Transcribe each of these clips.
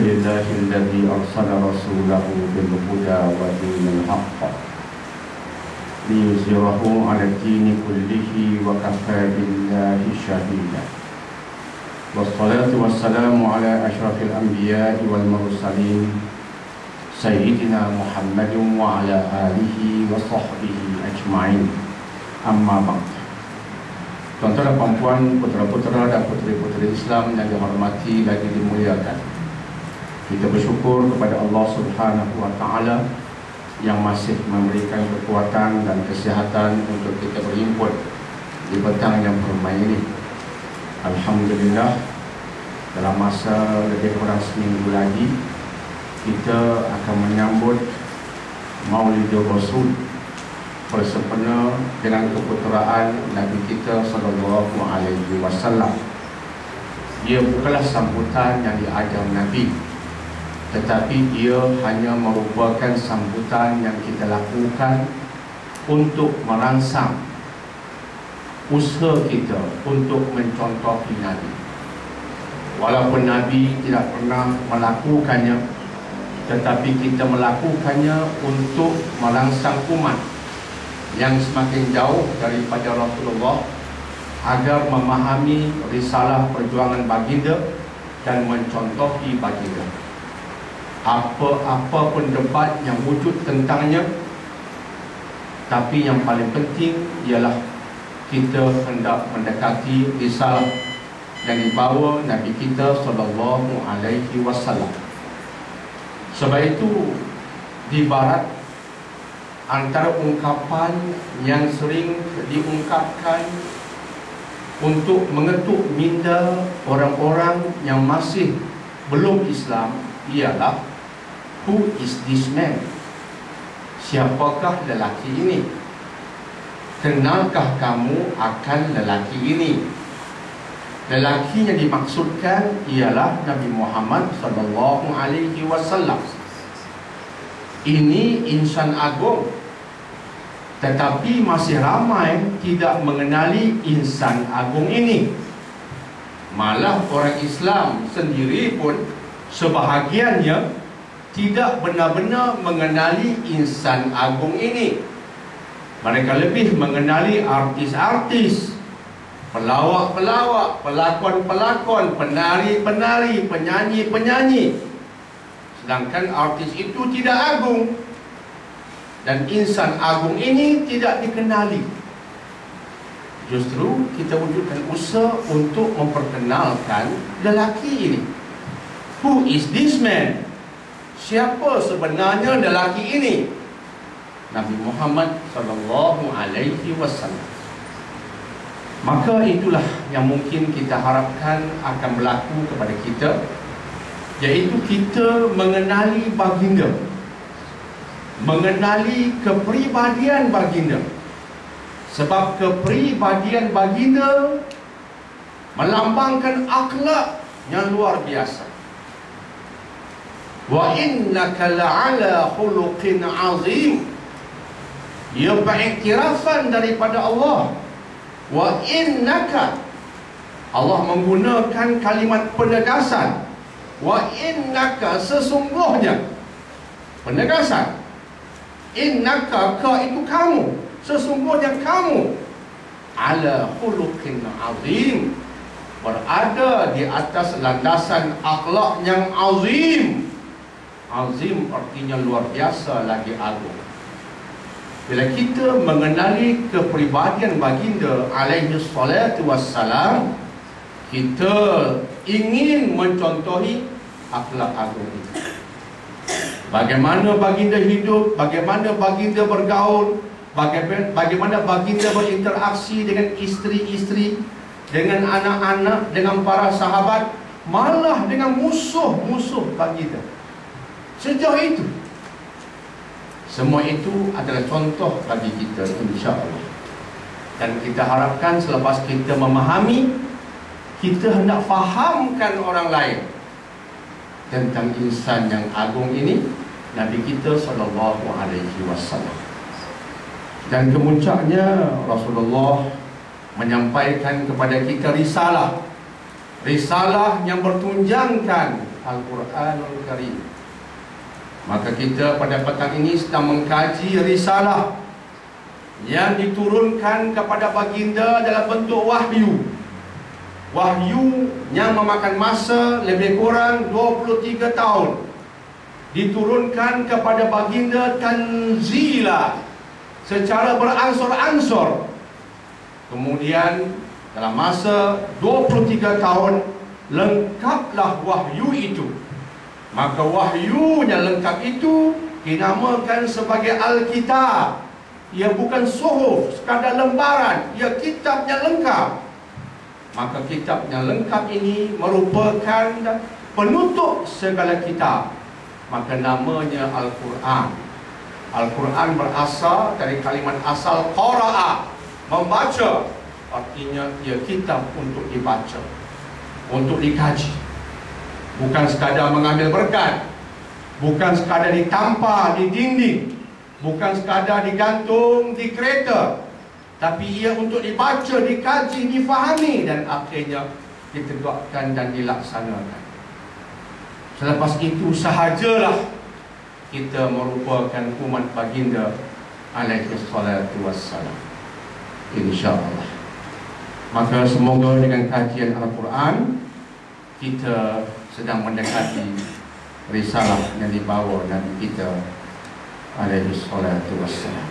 لله الذي أرسل رسوله بالهدى ودين الحق ليظهره على الدين كله وكفى بالله شهيدا. والصلاة والسلام على أشرف الأنبياء والمرسلين سيدنا محمد وعلى آله وصحبه أجمعين. أما بعد. Tuan-tuan dan puan-puan, putera-putera dan puteri-puteri Islam yang dihormati lagi dimuliakan, kita bersyukur kepada Allah Subhanahu wa Ta'ala yang masih memberikan kekuatan dan kesihatan untuk kita berhimpun di petang yang permai ini. Alhamdulillah, dalam masa lebih kurang seminggu lagi kita akan menyambut Maulidur Rasul bersempena dengan keputeraan Nabi kita sallallahu alaihi wasallam. Ia bukanlah sambutan yang diajar Nabi, tetapi ia hanya merupakan sambutan yang kita lakukan untuk merangsang usaha kita untuk mencontohi Nabi. Walaupun Nabi tidak pernah melakukannya, tetapi kita melakukannya untuk merangsang umat yang semakin jauh daripada Rasulullah agar memahami risalah perjuangan baginda dan mencontohi baginda. Apa-apa pun debat yang wujud tentangnya, tapi yang paling penting ialah kita hendak mendekati risalah yang dibawa Nabi kita sallallahu alaihi wasallam. Sebab itu di barat, antara ungkapan yang sering diungkapkan untuk mengetuk minda orang-orang yang masih belum Islam ialah, who is this man? Siapakah lelaki ini? Kenalkah kamu akan lelaki ini? Lelaki yang dimaksudkan ialah Nabi Muhammad sallallahu alaihi wasallam. Ini insan agung, tetapi masih ramai tidak mengenali insan agung ini. Malah orang Islam sendiri pun sebahagiannya tidak benar-benar mengenali insan agung ini. Mereka lebih mengenali artis-artis, pelawak-pelawak, pelakon-pelakon, penari-penari, penyanyi-penyanyi. Sedangkan artis itu tidak agung, dan insan agung ini tidak dikenali. Justru kita wujudkan usaha untuk memperkenalkan lelaki ini. Who is this man? Siapa sebenarnya lelaki ini? Nabi Muhammad sallallahu alaihi wasallam. Maka itulah yang mungkin kita harapkan akan berlaku kepada kita, iaitu kita mengenali baginda, mengenali kepribadian baginda. Sebab kepribadian baginda melambangkan akhlak yang luar biasa. Wa innaka la'ala khuluqin azim. Ia beriktirafan daripada Allah. Wa innaka, Allah menggunakan kalimat penegasan. Wa innaka, sesungguhnya, penegasan. Innaka, ka itu kamu, sesungguhnya kamu, ala khuluqin azim, berada di atas landasan akhlak yang azim. Azim artinya luar biasa lagi agung. Bila kita mengenali kepribadian baginda alaihi salatu wassalam, kita ingin mencontohi akhlak agung itu. Bagaimana baginda hidup, bagaimana baginda bergaul, bagaimana baginda berinteraksi dengan isteri-isteri, dengan anak-anak, dengan para sahabat, malah dengan musuh-musuh baginda. Sejauh itu, semua itu adalah contoh bagi kita, insya-Allah. Dan kita harapkan selepas kita memahami, kita hendak fahamkan orang lain tentang insan yang agung ini, Nabi kita sallallahu alaihi wasallam. Dan kemuncaknya Rasulullah menyampaikan kepada kita risalah yang bertunjangkan Al-Quranul Karim. Maka kita pada petang ini sedang mengkaji risalah yang diturunkan kepada baginda dalam bentuk wahyu. Wahyu yang memakan masa lebih kurang 23 tahun, diturunkan kepada baginda tanzila secara beransur-ansur. Kemudian dalam masa 23 tahun lengkaplah wahyu itu. Maka wahyu yang lengkap itu dinamakan sebagai Alkitab. Ia bukan suhuf, sekadar lembaran, ia kitab yang lengkap. Maka kitab yang lengkap ini merupakan penutup segala kitab. Maka namanya Al-Quran. Al-Quran berasal dari kalimat asal qara'a, membaca. Artinya ia kitab untuk dibaca, untuk dikaji. Bukan sekadar mengambil berkat, bukan sekadar ditampar di dinding, bukan sekadar digantung di kereta, tapi ia untuk dibaca, dikaji, difahami dan akhirnya ditegakkan dan dilaksanakan. Selepas itu sahajalah kita merupakan umat baginda alaihi salatu wassalam, insya-Allah. Maka semoga dengan kajian Al-Quran kita sedang mendekati risalah yang dibawa Nabi kita alaihi salatu wassalam.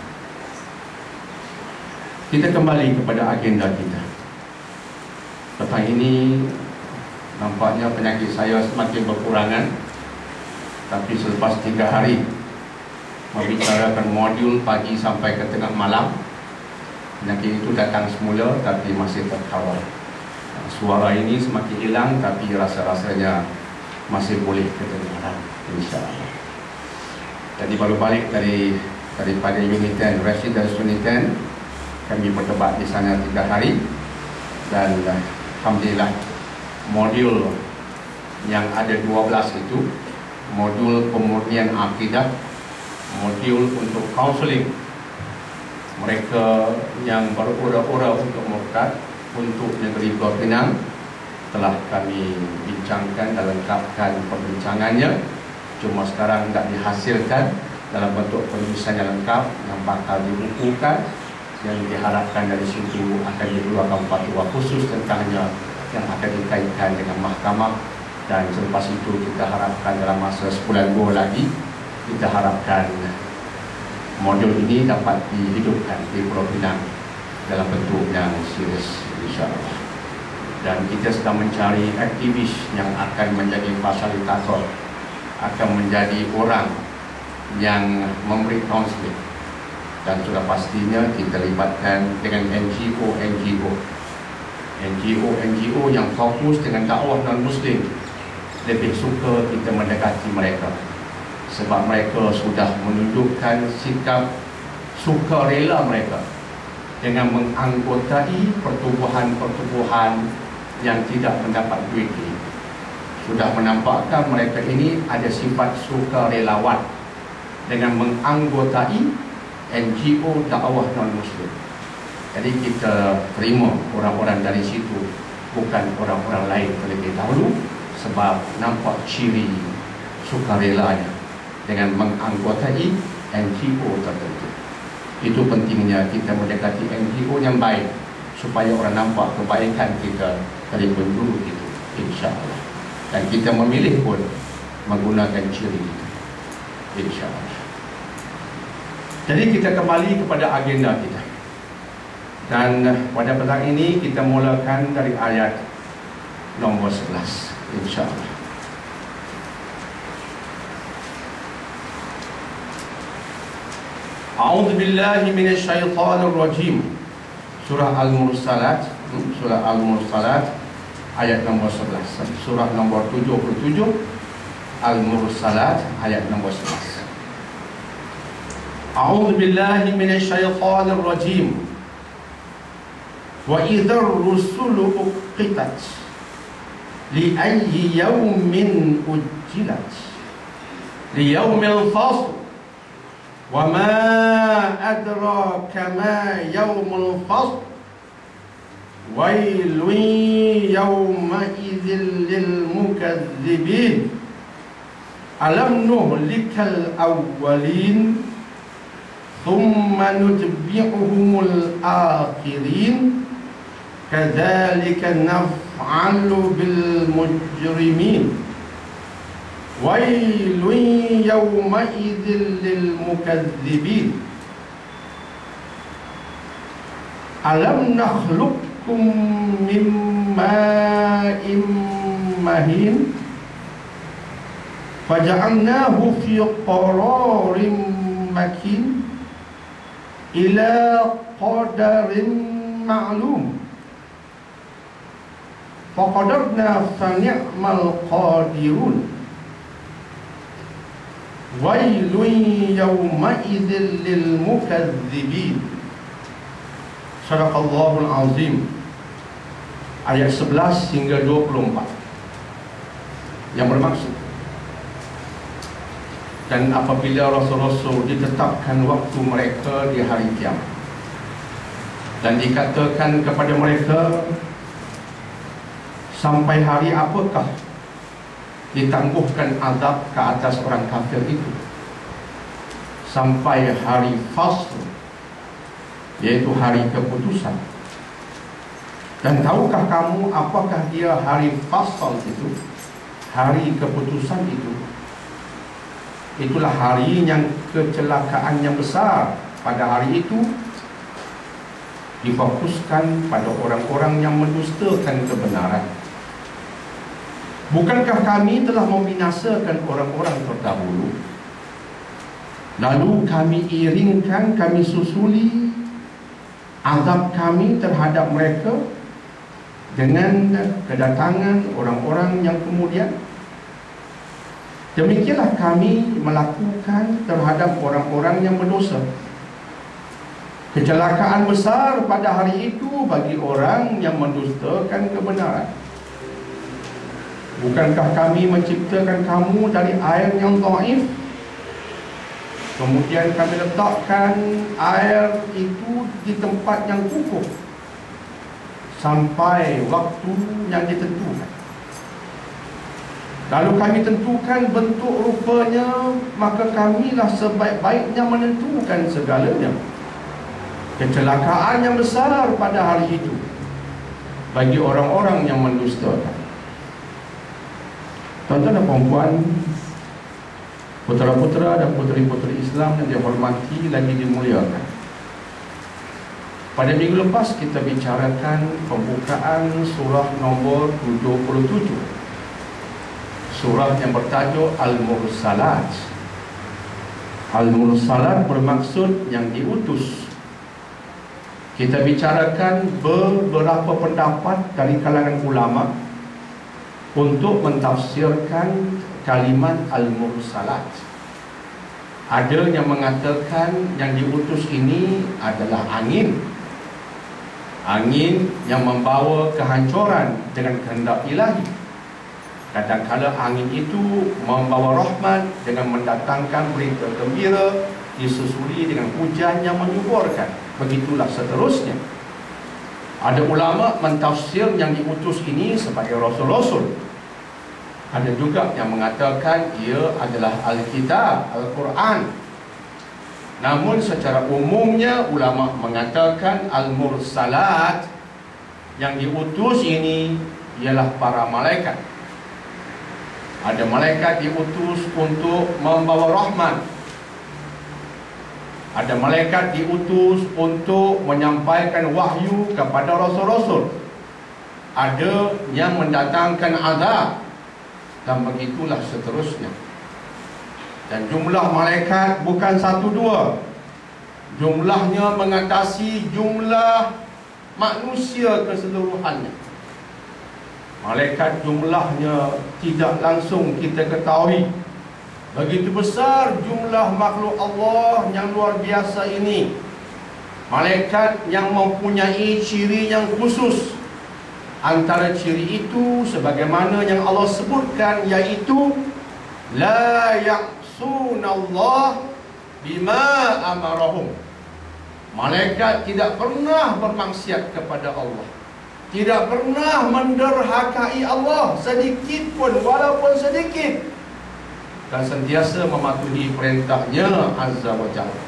Kita kembali kepada agenda kita. Petang ini nampaknya penyakit saya semakin berkurangan. Tapi selepas 3 hari membicarakan modul pagi sampai ke tengah malam, penyakit itu datang semula tapi masih terkawal. Suara ini semakin hilang tapi rasa-rasanya masih boleh kedengaran, insya-Allah. Jadi baru balik daripada unit 10, residence unit 10. Kami berdebat di sana 3 hari dan alhamdulillah modul yang ada 12 itu, modul pemurnian akidah, modul untuk counseling mereka yang berura-ura untuk murtad, untuk negeri Penang, telah kami bincangkan dan lengkapkan perbincangannya. Cuma sekarang tidak dihasilkan dalam bentuk penulisan yang lengkap yang bakal dibukukan, yang diharapkan dari situ akan dikeluarkan fatwa khusus tentangnya yang akan dikaitkan dengan mahkamah. Dan selepas itu kita harapkan dalam masa sebulan 2 lagi, kita harapkan modul ini dapat dihidupkan di Pulau Pinang dalam bentuk yang serius, insya-Allah. Dan kita sedang mencari aktivis yang akan menjadi fasilitator, akan menjadi orang yang memberi kaunseling. Dan sudah pastinya kita libatkan dengan NGO yang fokus dengan dakwah non-Muslim. Lebih suka kita mendekati mereka sebab mereka sudah menunjukkan sikap sukarela mereka dengan menganggotai pertubuhan-pertubuhan yang tidak mendapat duit ini. Sudah menampakkan mereka ini ada sifat sukarelawan dengan menganggotai NGO dakwah non-Muslim. Jadi kita terima orang-orang dari situ, bukan orang-orang lain terlebih dahulu, sebab nampak ciri sukarelanya dengan menganggotai NGO tertentu. Itu pentingnya kita mendekati NGO yang baik supaya orang nampak kebaikan kita dari dulu itu, insya-Allah. Dan kita memilih pun menggunakan ciri itu, insya-Allah. Jadi kita kembali kepada agenda kita. Dan pada petang ini kita mulakan dari ayat nombor 11, insya-Allah. A'udzu billahi minasy syaithanir rajim. Surah Al-Mursalat, ayat nombor 11. Surah nombor 77 Al-Mursalat ayat nombor 11. A'udzu billahi minasy syaithanir rajim. Wa idzar rusulu uqitat li ayyi yawmin ujjilat li yawmil fasl wa ma adraka ma yawmul fasl wailun yawma idzil lil mukazzibin Alam nuhlikal awwalin thumma nutbi'uhumul akhirin kadzalika naf'alu bil mujrimin wailun yawma idzil lil mukadzibin. Alam nakhluqkum min ma'in mahin faja'alnahu fi qararin makin ila qadarin ma'lum faqadarna fa ni'mal qadirun wailun yawma idzil lil mukadzibin. Sadaqallahul azim. Ayat 11 hingga 24 yang bermaksud, dan apabila rasul-rasul ditetapkan waktu mereka di hari kiamat dan dikatakan kepada mereka, sampai hari apakah ditangguhkan azab ke atas orang kafir itu? Sampai hari fasl, yaitu hari keputusan. Dan tahukah kamu apakah dia hari fasl itu? Hari keputusan itu, itulah hari yang kecelakaan yang besar. Pada hari itu difokuskan pada orang-orang yang mendustakan kebenaran. Bukankah kami telah membinasakan orang-orang terdahulu, lalu kami iringkan, kami susuli azab kami terhadap mereka dengan kedatangan orang-orang yang kemudian? Demikianlah kami melakukan terhadap orang-orang yang berdosa. Kecelakaan besar pada hari itu bagi orang yang mendustakan kebenaran. Bukankah kami menciptakan kamu dari air yang dhaif, kemudian kami letakkan air itu di tempat yang kukuh sampai waktu yang ditentukan. Lalu kami tentukan bentuk rupanya, maka kamilah sebaik-baiknya menentukan segalanya. Kecelakaan yang besar pada hari itu bagi orang-orang yang mendustakan. Tuan-tuan dan puan-puan, putera-putera dan puteri-puteri Islam yang dihormati lagi dimuliakan, pada minggu lepas kita bicarakan pembukaan surah nombor 77, surah yang bertajuk Al-Mursalat. Al-Mursalat bermaksud yang diutus. Kita bicarakan beberapa pendapat dari kalangan ulama untuk mentafsirkan kalimat Al-Mursalat. Ada yang mengatakan yang diutus ini adalah angin, angin yang membawa kehancuran dengan kehendak ilahi. Kadang-kala angin itu membawa rahmat dengan mendatangkan berita gembira, disusuli dengan hujan yang menyuburkan. Begitulah seterusnya. Ada ulama mentafsir yang diutus ini sebagai rasul-rasul. Ada juga yang mengatakan ia adalah Alkitab, Al-Quran. Namun secara umumnya ulama mengatakan Al-Mursalat, yang diutus ini ialah para malaikat. Ada malaikat diutus untuk membawa rahmat, ada malaikat diutus untuk menyampaikan wahyu kepada rasul-rasul, ada yang mendatangkan azab, dan begitulah seterusnya. Dan jumlah malaikat bukan satu dua, jumlahnya mengatasi jumlah manusia keseluruhannya. Malaikat jumlahnya tidak langsung kita ketahui. Begitu besar jumlah makhluk Allah yang luar biasa ini. Malaikat yang mempunyai ciri yang khusus. Antara ciri itu sebagaimana yang Allah sebutkan, yaitu la ya'sunallah bima amarahum. Malaikat tidak pernah bermaksiat kepada Allah, tidak pernah menderhakai Allah sedikit pun, walaupun sedikit. dan sentiasa mematuhi perintahnya Azza wa Jalla.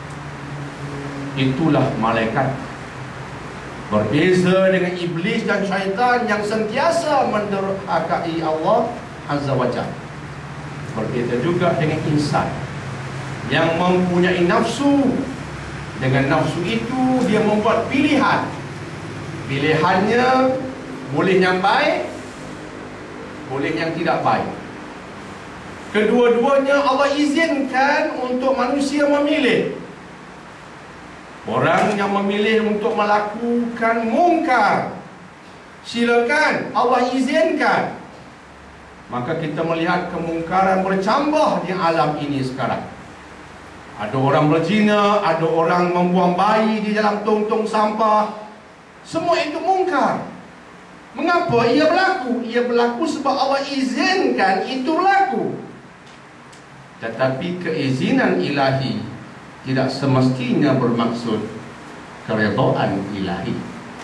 Itulah malaikat. Berbeza dengan iblis dan syaitan yang sentiasa mendurhakai Allah Azza wa Jalla. Berbeza juga dengan insan yang mempunyai nafsu. Dengan nafsu itu dia membuat pilihan. Pilihannya boleh yang baik, boleh yang tidak baik. Kedua-duanya Allah izinkan untuk manusia memilih. Orang yang memilih untuk melakukan mungkar, silakan, Allah izinkan. Maka kita melihat kemungkaran bercambah di alam ini sekarang. Ada orang berzina, ada orang membuang bayi di dalam tong-tong sampah. Semua itu mungkar. Mengapa ia berlaku? Ia berlaku sebab Allah izinkan itu berlaku. Tetapi keizinan ilahi tidak semestinya bermaksud keredaan ilahi.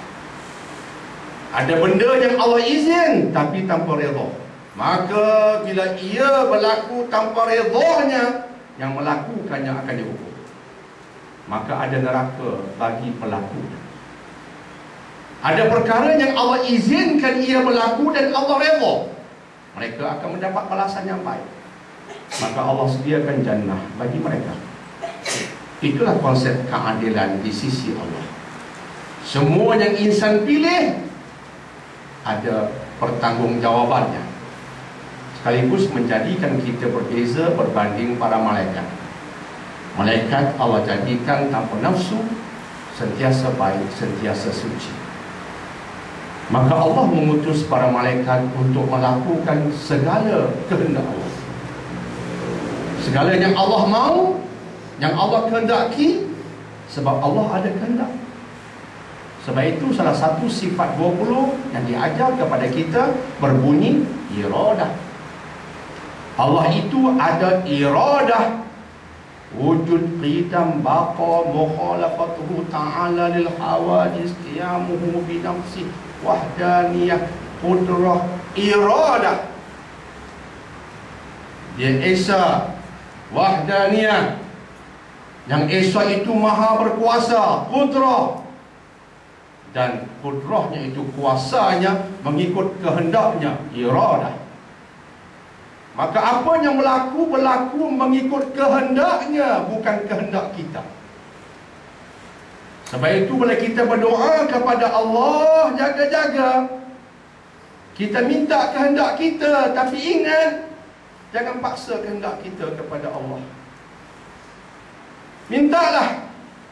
Ada benda yang Allah izin tapi tanpa redha. Maka bila ia berlaku tanpa redanya, yang melakukannya akan dihukum. Maka ada neraka bagi pelaku. Ada perkara yang Allah izinkan ia berlaku dan Allah redha, mereka akan mendapat balasan yang baik. Maka Allah sediakan jannah bagi mereka. Itulah konsep keadilan di sisi Allah. Semua yang insan pilih ada pertanggungjawabannya, sekaligus menjadikan kita berbeza berbanding para malaikat. Malaikat Allah jadikan tanpa nafsu, sentiasa baik, sentiasa suci. Maka Allah mengutus para malaikat untuk melakukan segala kehendak Allah. Segala yang Allah mahu, yang Allah kehendaki, sebab Allah ada kehendak. Sebab itu salah satu sifat 20 yang diajar kepada kita berbunyi iradah. Allah itu ada iradah. Wujud qidam baqa mukhalafatuhu ta'ala lil hawadis qiyamuhu bi nafsi wahdaniyah qudrah iradah. Dia esa wahdaniyah, yang esa itu maha berkuasa, qudrah, dan qudrahnya itu kuasanya mengikut kehendaknya, iradah. Maka apa yang berlaku mengikut kehendaknya, bukan kehendak kita. Sebab itu bila kita berdoa kepada Allah, jaga-jaga. Kita minta kehendak kita, tapi ingat, jangan paksa kehendak kita kepada Allah. Mintalah.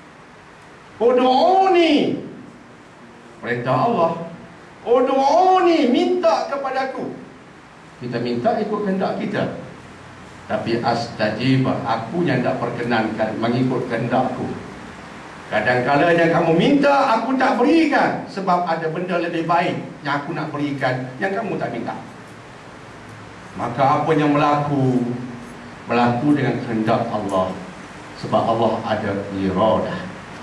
Ud'uni, perintah Allah. Ud'uni, minta kepadaku. Kita minta ikut kehendak kita, tapi astajib, aku yang tak perkenankan mengikut kehendakku. Kadang-kadang yang kamu minta aku tak berikan, sebab ada benda lebih baik yang aku nak berikan, yang kamu tak minta. Maka apa yang berlaku dengan kehendak Allah, sebab Allah ada iradah.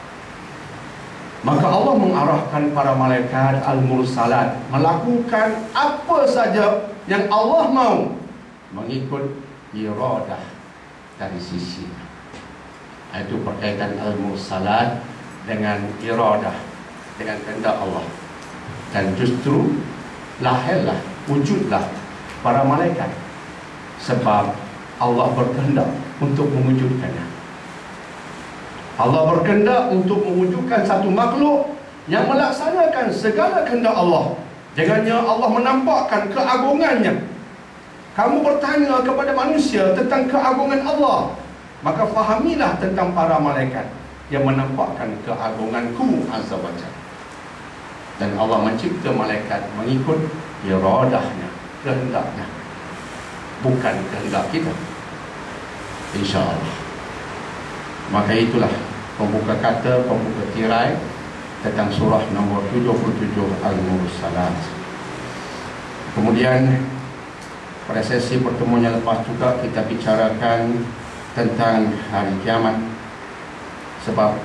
Maka Allah mengarahkan para malaikat al-mursalat melakukan apa saja yang Allah mahu, mengikut iradah dari sisi. Itu berkaitan al-mursalat dengan iradah, dengan kehendak Allah. Dan justru lahirlah, wujudlah para malaikat, sebab Allah berkehendak untuk mewujudkannya. Allah berkehendak untuk mewujudkan satu makhluk yang melaksanakan segala kehendak Allah. Dengannya Allah menampakkan keagungannya. Kamu bertanya kepada manusia tentang keagungan Allah, maka fahamilah tentang para malaikat yang menampakkan keagunganku Azza wa Jalla. Dan Allah mencipta malaikat mengikut iradahnya, kehendaknya, bukan kehendak kita, InsyaAllah. Maka itulah pembuka kata, pembuka tirai tentang surah nombor 77 Al-Mursalat. Kemudian pada sesi pertemuan yang lepas juga kita bicarakan tentang hari kiamat. Sebab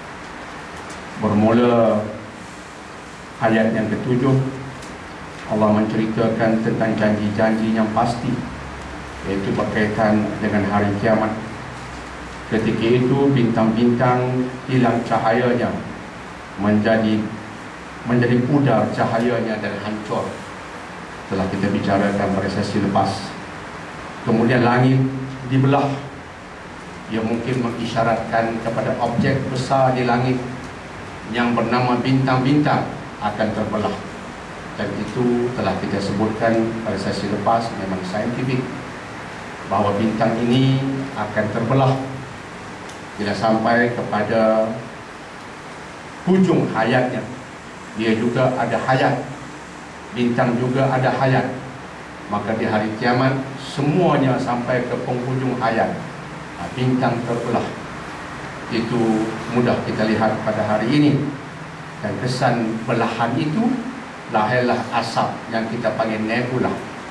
bermula ayat yang ke-7, Allah menceritakan tentang janji-janji yang pasti yaitu berkaitan dengan hari kiamat. Ketika itu bintang-bintang hilang cahayanya, menjadi pudar cahayanya dan hancur. Telah kita bicarakan pada sesi lepas. Kemudian langit dibelah. Ia mungkin mengisyaratkan kepada objek besar di langit yang bernama bintang-bintang akan terbelah. Dan itu telah kita sebutkan pada sesi lepas, memang saintifik, bahawa bintang ini akan terbelah bila sampai kepada hujung hayatnya. Dia juga ada hayat, bintang juga ada hayat. Maka di hari kiamat semuanya sampai ke penghujung hayat, bintang terbelah. Itu mudah kita lihat pada hari ini. Dan kesan belahan itu lahirlah asap yang kita panggil nebula.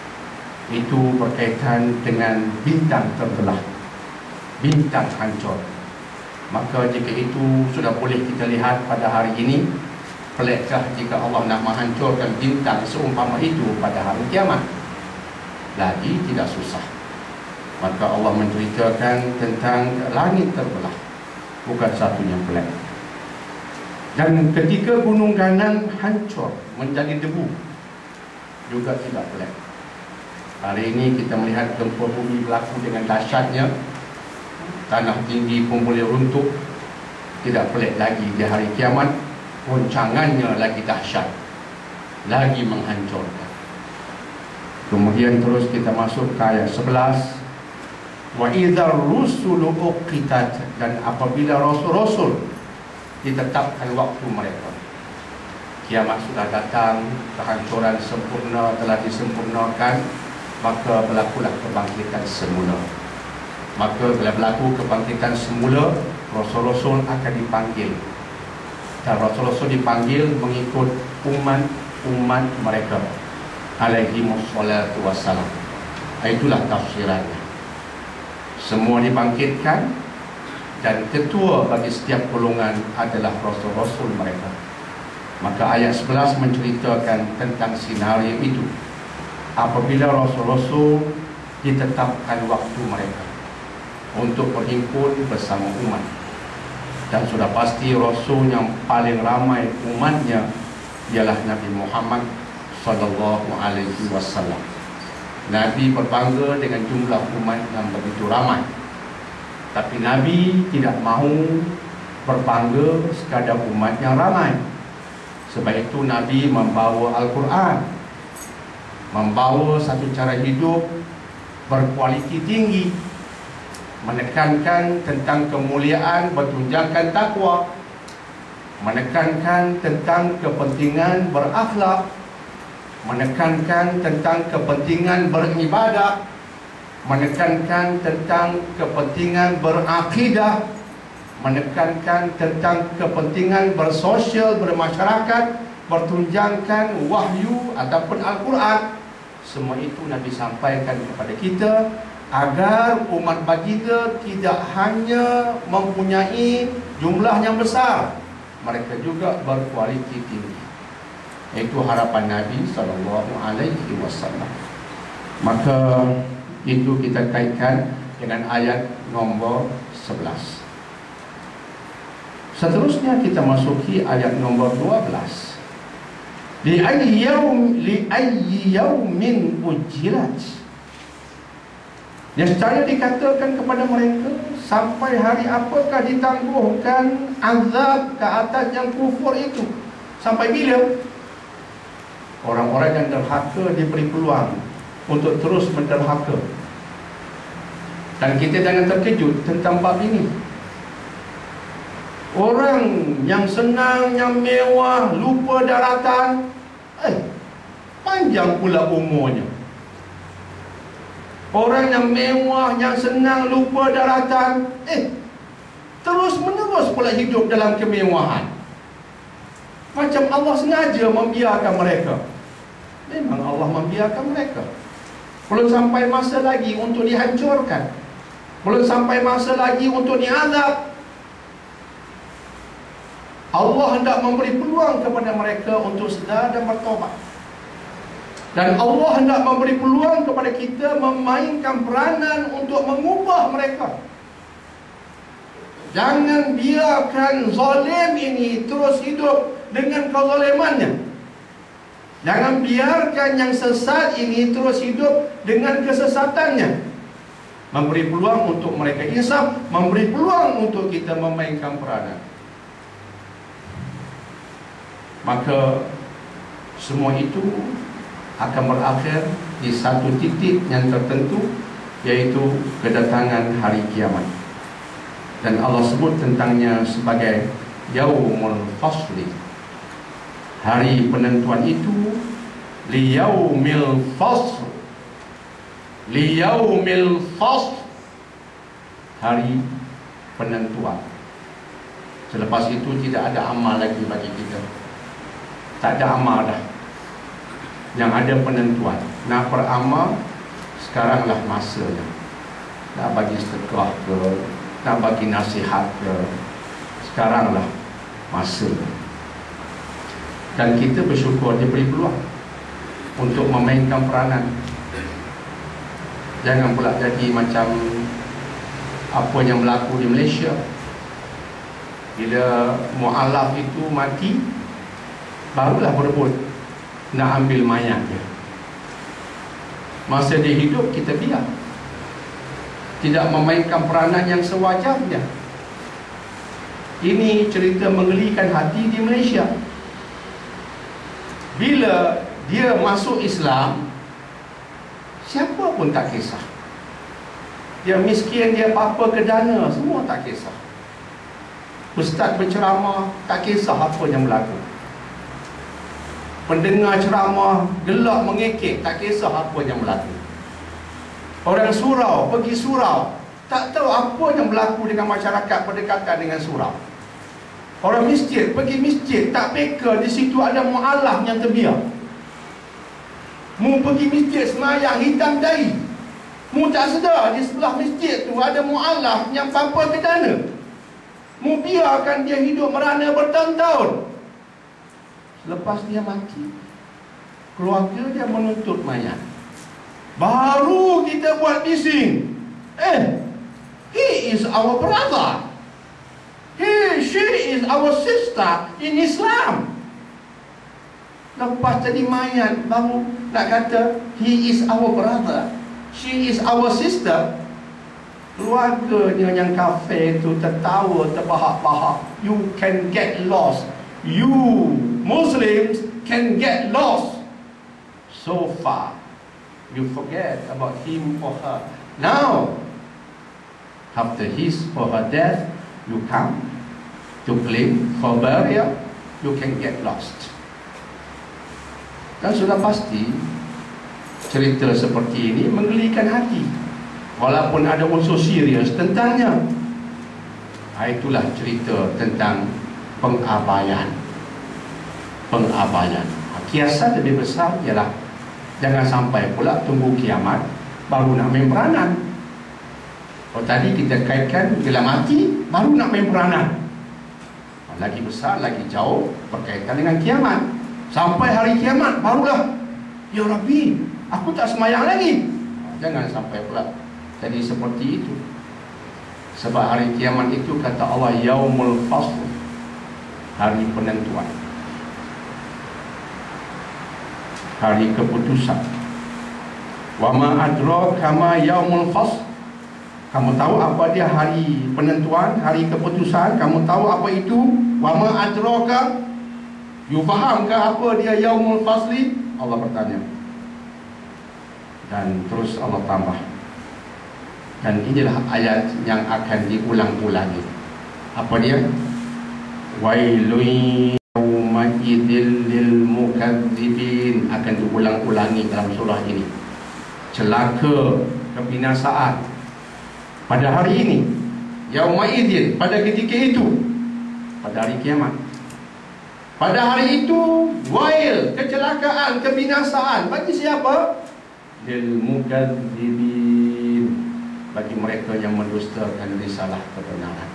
Itu berkaitan dengan bintang terbelah, bintang hancur. Maka jika itu sudah boleh kita lihat pada hari ini, pelekkah jika Allah nak menghancurkan bintang seumpama itu pada hari kiamat? Lagi tidak susah. Maka Allah menceritakan tentang langit terbelah, bukan satu yang pelik. Dan ketika gunung Ganang hancur menjadi debu, juga tidak pelik. Hari ini kita melihat gempa bumi berlaku dengan dahsyatnya, tanah tinggi pun boleh runtuh. Tidak pelik lagi di hari kiamat, goncangannya lagi dahsyat, lagi menghancurkan. Kemudian terus kita masuk ke ayat 11. Wa idzar rusulu uqitat, dan apabila rasul-rasul ditetapkan waktu mereka. Kiamat sudah datang, kehancuran sempurna telah disempurnakan, maka berlakulah kebangkitan semula. Maka bila berlaku kebangkitan semula, rasul-rasul akan dipanggil. Dan rasul-rasul dipanggil mengikut umat mereka, alaihimussalatu wassalam. Itulah tafsirannya. Semua dibangkitkan, dan ketua bagi setiap golongan adalah rasul-rasul mereka. Maka ayat 11 menceritakan tentang senario itu. Apabila rasul-rasul ditetapkan waktu mereka untuk berhimpun bersama umat. Dan sudah pasti rasul yang paling ramai umatnya ialah Nabi Muhammad sallallahu alaihi wasallam. Nabi berbangga dengan jumlah umat yang begitu ramai. Tapi Nabi tidak mahu berbangga sekadar umat yang ramai. Sebab itu Nabi membawa Al-Quran, membawa satu cara hidup berkualiti tinggi, menekankan tentang kemuliaan bertunjangkan takwa, menekankan tentang kepentingan berakhlak, menekankan tentang kepentingan beribadah, menekankan tentang kepentingan berakidah, menekankan tentang kepentingan bersosial, bermasyarakat, bertunjangkan wahyu ataupun Al-Quran. Semua itu Nabi sampaikan kepada kita agar umat baginda tidak hanya mempunyai jumlah yang besar, mereka juga berkualiti tinggi. Itu harapan Nabi SAW. Maka itu kita kaitkan dengan ayat nombor 11. Seterusnya kita masuki ayat nombor 12. Li ayyi yaumin ujilat. Nescaya dikatakan kepada mereka, sampai hari apakah ditangguhkan azab ke atas yang kufur itu? Sampai bila? Orang-orang yang derhaka diberi peluang untuk terus menderhaka. Dan kita jangan terkejut tentang bab ini. Orang yang senang, yang mewah, lupa daratan, panjang pula umurnya. Orang yang mewah, yang senang, lupa daratan, terus menerus pula hidup dalam kemewahan. Macam Allah sengaja membiarkan mereka. Memang Allah membiarkan mereka. Belum sampai masa lagi untuk dihancurkan, belum sampai masa lagi untuk diazab. Allah hendak memberi peluang kepada mereka untuk sedar dan bertobat. Dan Allah hendak memberi peluang kepada kita memainkan peranan untuk mengubah mereka. Jangan biarkan zalim ini terus hidup dengan kezalimannya. Jangan biarkan yang sesat ini terus hidup dengan kesesatannya. Memberi peluang untuk mereka insaf, memberi peluang untuk kita memainkan peranan. Maka semua itu akan berakhir di satu titik yang tertentu, yaitu kedatangan hari kiamat. Dan Allah sebut tentangnya sebagai Yaumul Fasli. Hari penentuan itu Liyaumil Fasl. Liyaumil Fasl, hari penentuan. Selepas itu tidak ada amal lagi bagi kita. Tak ada amal dah. Yang ada penentuan. Nak beramal, sekaranglah masanya. Nak bagi sedekah ke, nak bagi nasihat ke, sekaranglah masa. Dan kita bersyukur diberi peluang untuk memainkan peranan. Jangan pula jadi macam apa yang berlaku di Malaysia. Bila mu'alaf itu mati, barulah berebut nak ambil mayat dia. Masa dia hidup, kita biar. Tidak memainkan peranan yang sewajarnya. Ini cerita menggelikan hati di Malaysia. Bila dia masuk Islam, siapa pun tak kisah. Dia miskin, dia apa-apa ke dana, semua tak kisah. Ustaz berceramah, tak kisah apa yang berlaku. Pendengar ceramah gelak mengekek, tak kisah apa yang berlaku. Orang surau pergi surau, tak tahu apa yang berlaku dengan masyarakat berdekatan dengan surau. Orang masjid pergi masjid, tak peka di situ ada mu'alaf yang terbiar. Mu pergi masjid semayang hitam dahi, mu tak sedar di sebelah masjid tu ada mu'alaf yang papa ke dana. Mu biarkan dia hidup merana bertahun-tahun. Lepas dia mati, keluarga dia menuntut mayat. Baru kita buat bising, he is our brother, she is our sister in Islam. Lepas jadi mayat, baru nak kata he is our brother, she is our sister. Keluarganya yang kafir itu tertawa terbahak-bahak. You can get lost, you Muslims can get lost so far. You forget about him or her. Now, after his or her death, you come to claim for burial, you can get lost. Dan sudah pasti cerita seperti ini menggelikan hati, walaupun ada unsur serius tentangnya. Itulah cerita tentang pengabaian. Kiasan lebih besar ialah jangan sampai pula tunggu kiamat baru nak main peranan. Kalau tadi kita kaitkan bila mati baru nak main peranan, lagi besar, lagi jauh berkaitan dengan kiamat. Sampai hari kiamat barulah, ya Rabbi, aku tak semayang lagi. Jangan sampai pula jadi seperti itu. Sebab hari kiamat itu kata Allah Yaumul Fasl, hari penentuan, hari keputusan. Wa ma adraka ma yaumul fasl. Kamu tahu apa dia hari penentuan, hari keputusan? Kamu tahu apa itu? Wa ma adraka. You fahamkah apa dia yaumul fasli? Allah bertanya. Dan terus Allah tambah. Dan inilah ayat yang akan diulang-ulangi. Apa dia? Wailun yawma idzil lil mukadzibin, akan diulang-ulangi dalam surah ini. Celaka, kebinasaan pada hari ini. Yauma idzin, pada ketika itu, pada hari kiamat. Pada hari itu, wail, kecelakaan, kebinasaan bagi siapa? Lil mukadzibin, bagi mereka yang mendustakan risalah kebenaran.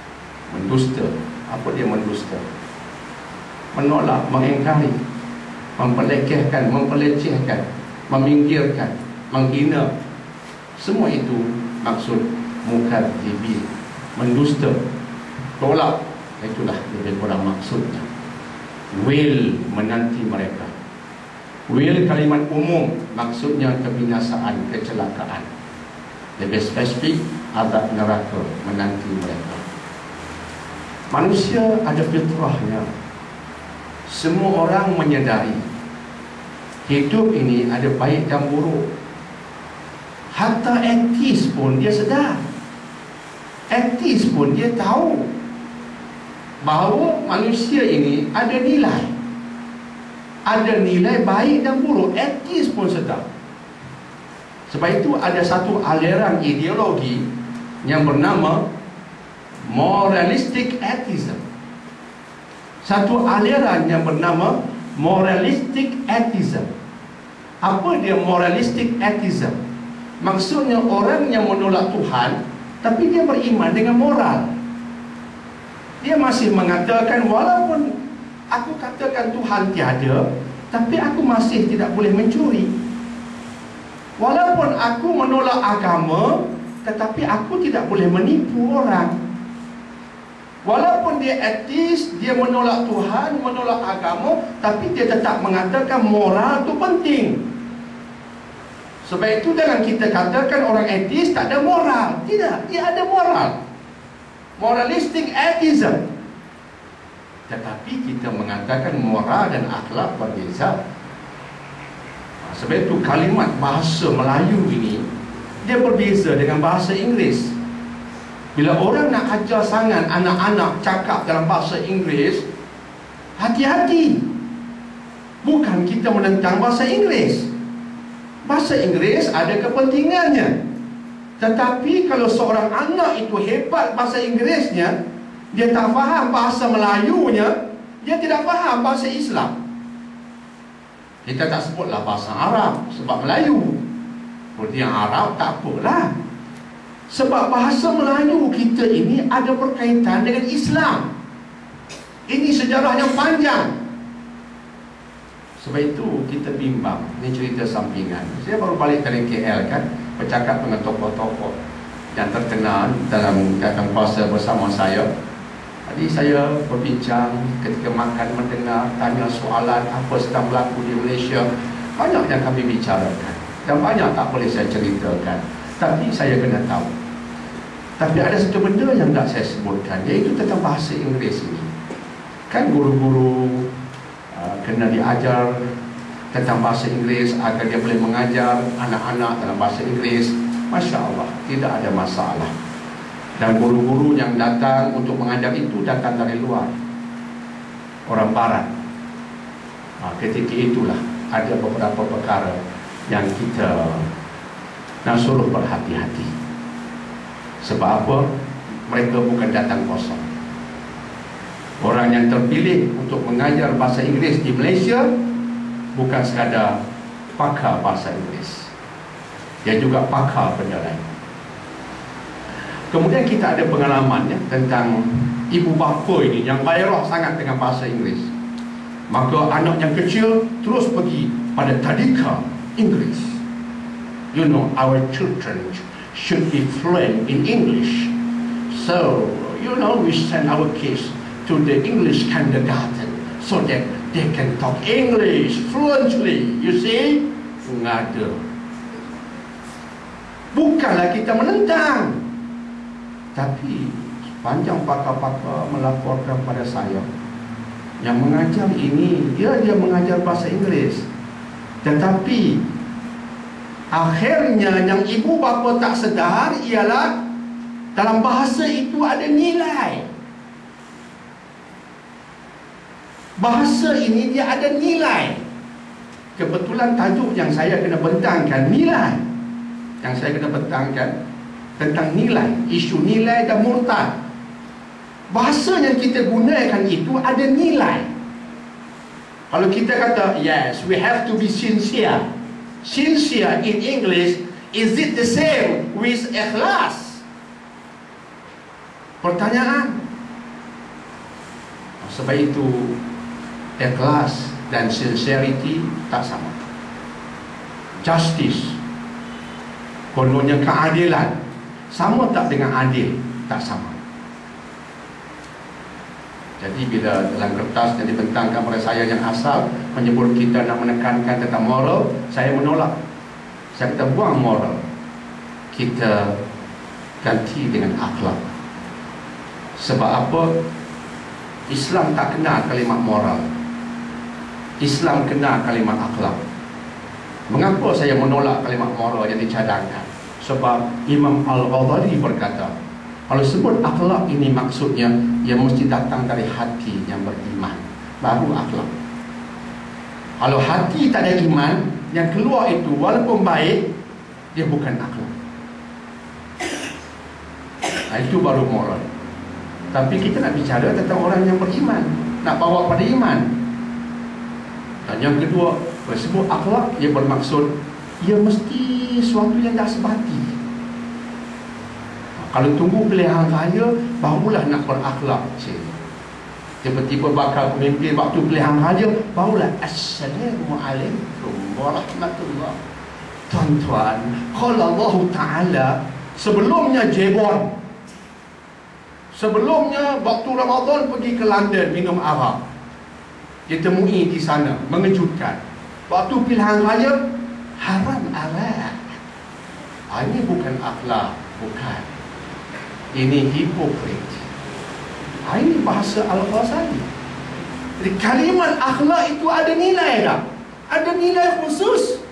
Mendusta, apa dia mendusta? Menolak, mengingkari memperlekehkan, mempelecehkan, meminggirkan, menghina. Semua itu maksud mukadzibin, mendusta, tolak. Itulah lebih kurang maksudnya. Will menanti mereka. Will kalimat umum, maksudnya kebinasaan, kecelakaan. Lebih spesifik, azab neraka menanti mereka. Manusia ada fitrahnya. Semua orang menyadari hidup ini ada baik dan buruk. Hatta etis pun dia sedar. Etis pun dia tahu bahawa manusia ini ada nilai. Ada nilai baik dan buruk. Etis pun sedar. Sebab itu ada satu aliran ideologi yang bernama moralistic atheism. Satu aliran yang bernama moralistic atheism. Apa dia moralistic atheism? Maksudnya orang yang menolak Tuhan, tapi dia beriman dengan moral. Dia masih mengatakan, walaupun aku katakan Tuhan tiada, tapi aku masih tidak boleh mencuri. Walaupun aku menolak agama, tetapi aku tidak boleh menipu orang. Walaupun dia etis, dia menolak Tuhan, menolak agama, tapi dia tetap mengatakan moral itu penting. Sebab itu jangan kita katakan orang etis tak ada moral. Tidak, dia ada moral. Moralistic atheism. Tetapi kita mengatakan moral dan akhlak berbeza. Sebab itu kalimat bahasa Melayu ini dia berbeza dengan bahasa Inggeris. Bila orang nak ajar sangat anak-anak cakap dalam bahasa Inggeris, hati-hati. Bukan kita menentang bahasa Inggeris. Bahasa Inggeris ada kepentingannya. Tetapi kalau seorang anak itu hebat bahasa Inggerisnya, dia tak faham bahasa Melayunya, dia tidak faham bahasa Islam. Kita tak sebutlah bahasa Arab sebab Melayu. Kalau dia Arab tak apalah. Sebab bahasa Melayu kita ini ada berkaitan dengan Islam. Ini sejarah yang panjang. Sebab itu kita bimbang. Ini cerita sampingan. Saya baru balik dari KL kan, bercakap dengan tokoh-tokoh yang terkenal dalam puasa bersama saya. Tadi saya berbincang ketika makan, mendengar, tanya soalan apa sedang berlaku di Malaysia. Banyak yang kami bicarakan dan banyak tak boleh saya ceritakan, tapi saya kena tahu. Tapi ada satu benda yang tak saya sebutkan, iaitu tentang bahasa Inggeris ini. Kan guru-guru kena diajar tentang bahasa Inggeris agar dia boleh mengajar anak-anak dalam bahasa Inggeris. Masya Allah, tidak ada masalah. Dan guru-guru yang datang untuk mengajar itu datang dari luar, orang barat. Ketika itulah ada beberapa perkara yang kita nak suruh berhati-hati. Sebab apa? Mereka bukan datang kosong. Orang yang terpilih untuk mengajar bahasa Inggeris di Malaysia bukan sekadar pakar bahasa Inggeris, dia juga pakar benda lain. Kemudian kita ada pengalaman tentang ibu bapa ini yang gairah sangat dengan bahasa Inggeris. Maka anak yang kecil terus pergi pada tadika Inggeris. You know, our children should be fluent in English. So, you know, we send our kids to the English kindergarten so that they can talk English fluently. You see? Ngada. Bukanlah kita menentang, tapi sepanjang pakar-pakar melaporkan pada saya, yang mengajar ini dia mengajar bahasa Inggeris, tetapi akhirnya yang ibu bapa tak sedar ialah dalam bahasa itu ada nilai. Bahasa ini dia ada nilai. Kebetulan tajuk yang saya kena bentangkan nilai. Yang saya kena bentangkan tentang nilai, isu nilai dan murtad. Bahasa yang kita gunakan itu ada nilai. Kalau kita kata, yes, we have to be sincere. Sincere in English, is it the same with ikhlas? Pertanyaan. Sebab itu ikhlas dan sincerity tak sama. Justice, kononnya keadilan, sama tak dengan adil? Tak sama. Jadi bila dalam kertas yang dibentangkan pada saya yang asal menyebut kita nak menekankan tentang moral, saya menolak. Saya kata buang moral, kita ganti dengan akhlak. Sebab apa? Islam tak kenal kalimat moral, Islam kenal kalimat akhlak. Mengapa saya menolak kalimat moral yang dicadangkan? Sebab Imam Al-Ghazali berkata, kalau sebut akhlak ini maksudnya ia mesti datang dari hati yang beriman, baru akhlak. Kalau hati tak ada iman, yang keluar itu walaupun baik, dia bukan akhlak. Itu baru moral. Tapi kita nak bicara tentang orang yang beriman, nak bawa pada iman. Dan yang kedua, sebut akhlak, ia bermaksud ia mesti suatu yang dah sebati. Kalau tunggu pilihan raya, barulah nak berakhlak. Tiba-tiba bakal pemimpin waktu pilihan raya, barulah Assalamualaikum warahmatullahi. Tuan-tuan, kalau Allah Ta'ala sebelumnya jebon, sebelumnya waktu Ramadan pergi ke London minum arak, dia temui di sana, mengejutkan. Waktu pilihan raya, haram arak. Ini bukan akhlak, bukan. Ini hipokrit. Ini bahasa Al-Ghazali. Jadi kalimat akhlak itu ada nilai tak? Ada nilai khusus.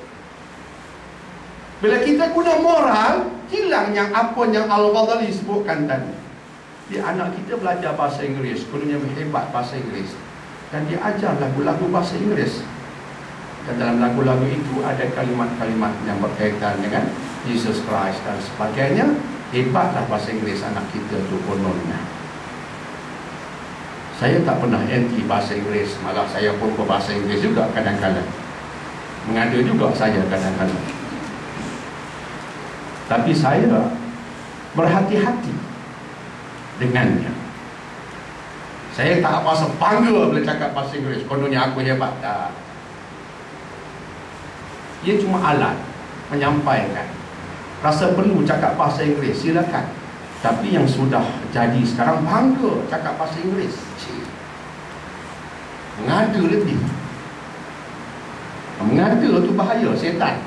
Bila kita guna moral, hilang yang apa yang Al-Ghazali sebutkan tadi. Di anak kita belajar bahasa Inggeris, kononnya hebat bahasa Inggeris, dan dia ajar lagu-lagu bahasa Inggeris. Dan dalam lagu-lagu itu ada kalimat-kalimat yang berkaitan dengan Jesus Christ dan sebagainya. Hebatlah bahasa Inggeris anak kita tu kononnya. Saya tak pernah anti bahasa Inggeris, malah saya pun berbahasa Inggeris juga kadang-kadang. Mengada juga saya kadang-kadang. Tapi saya berhati-hati dengannya. Saya tak apa bangga bila cakap bahasa Inggeris, kononnya aku hebat. Tak. Ia cuma alat menyampaikan. Rasa perlu cakap bahasa Inggeris, silakan. Tapi yang sudah jadi sekarang bangga cakap bahasa Inggeris. Mengada lebih. Mengada tu bahaya, setan.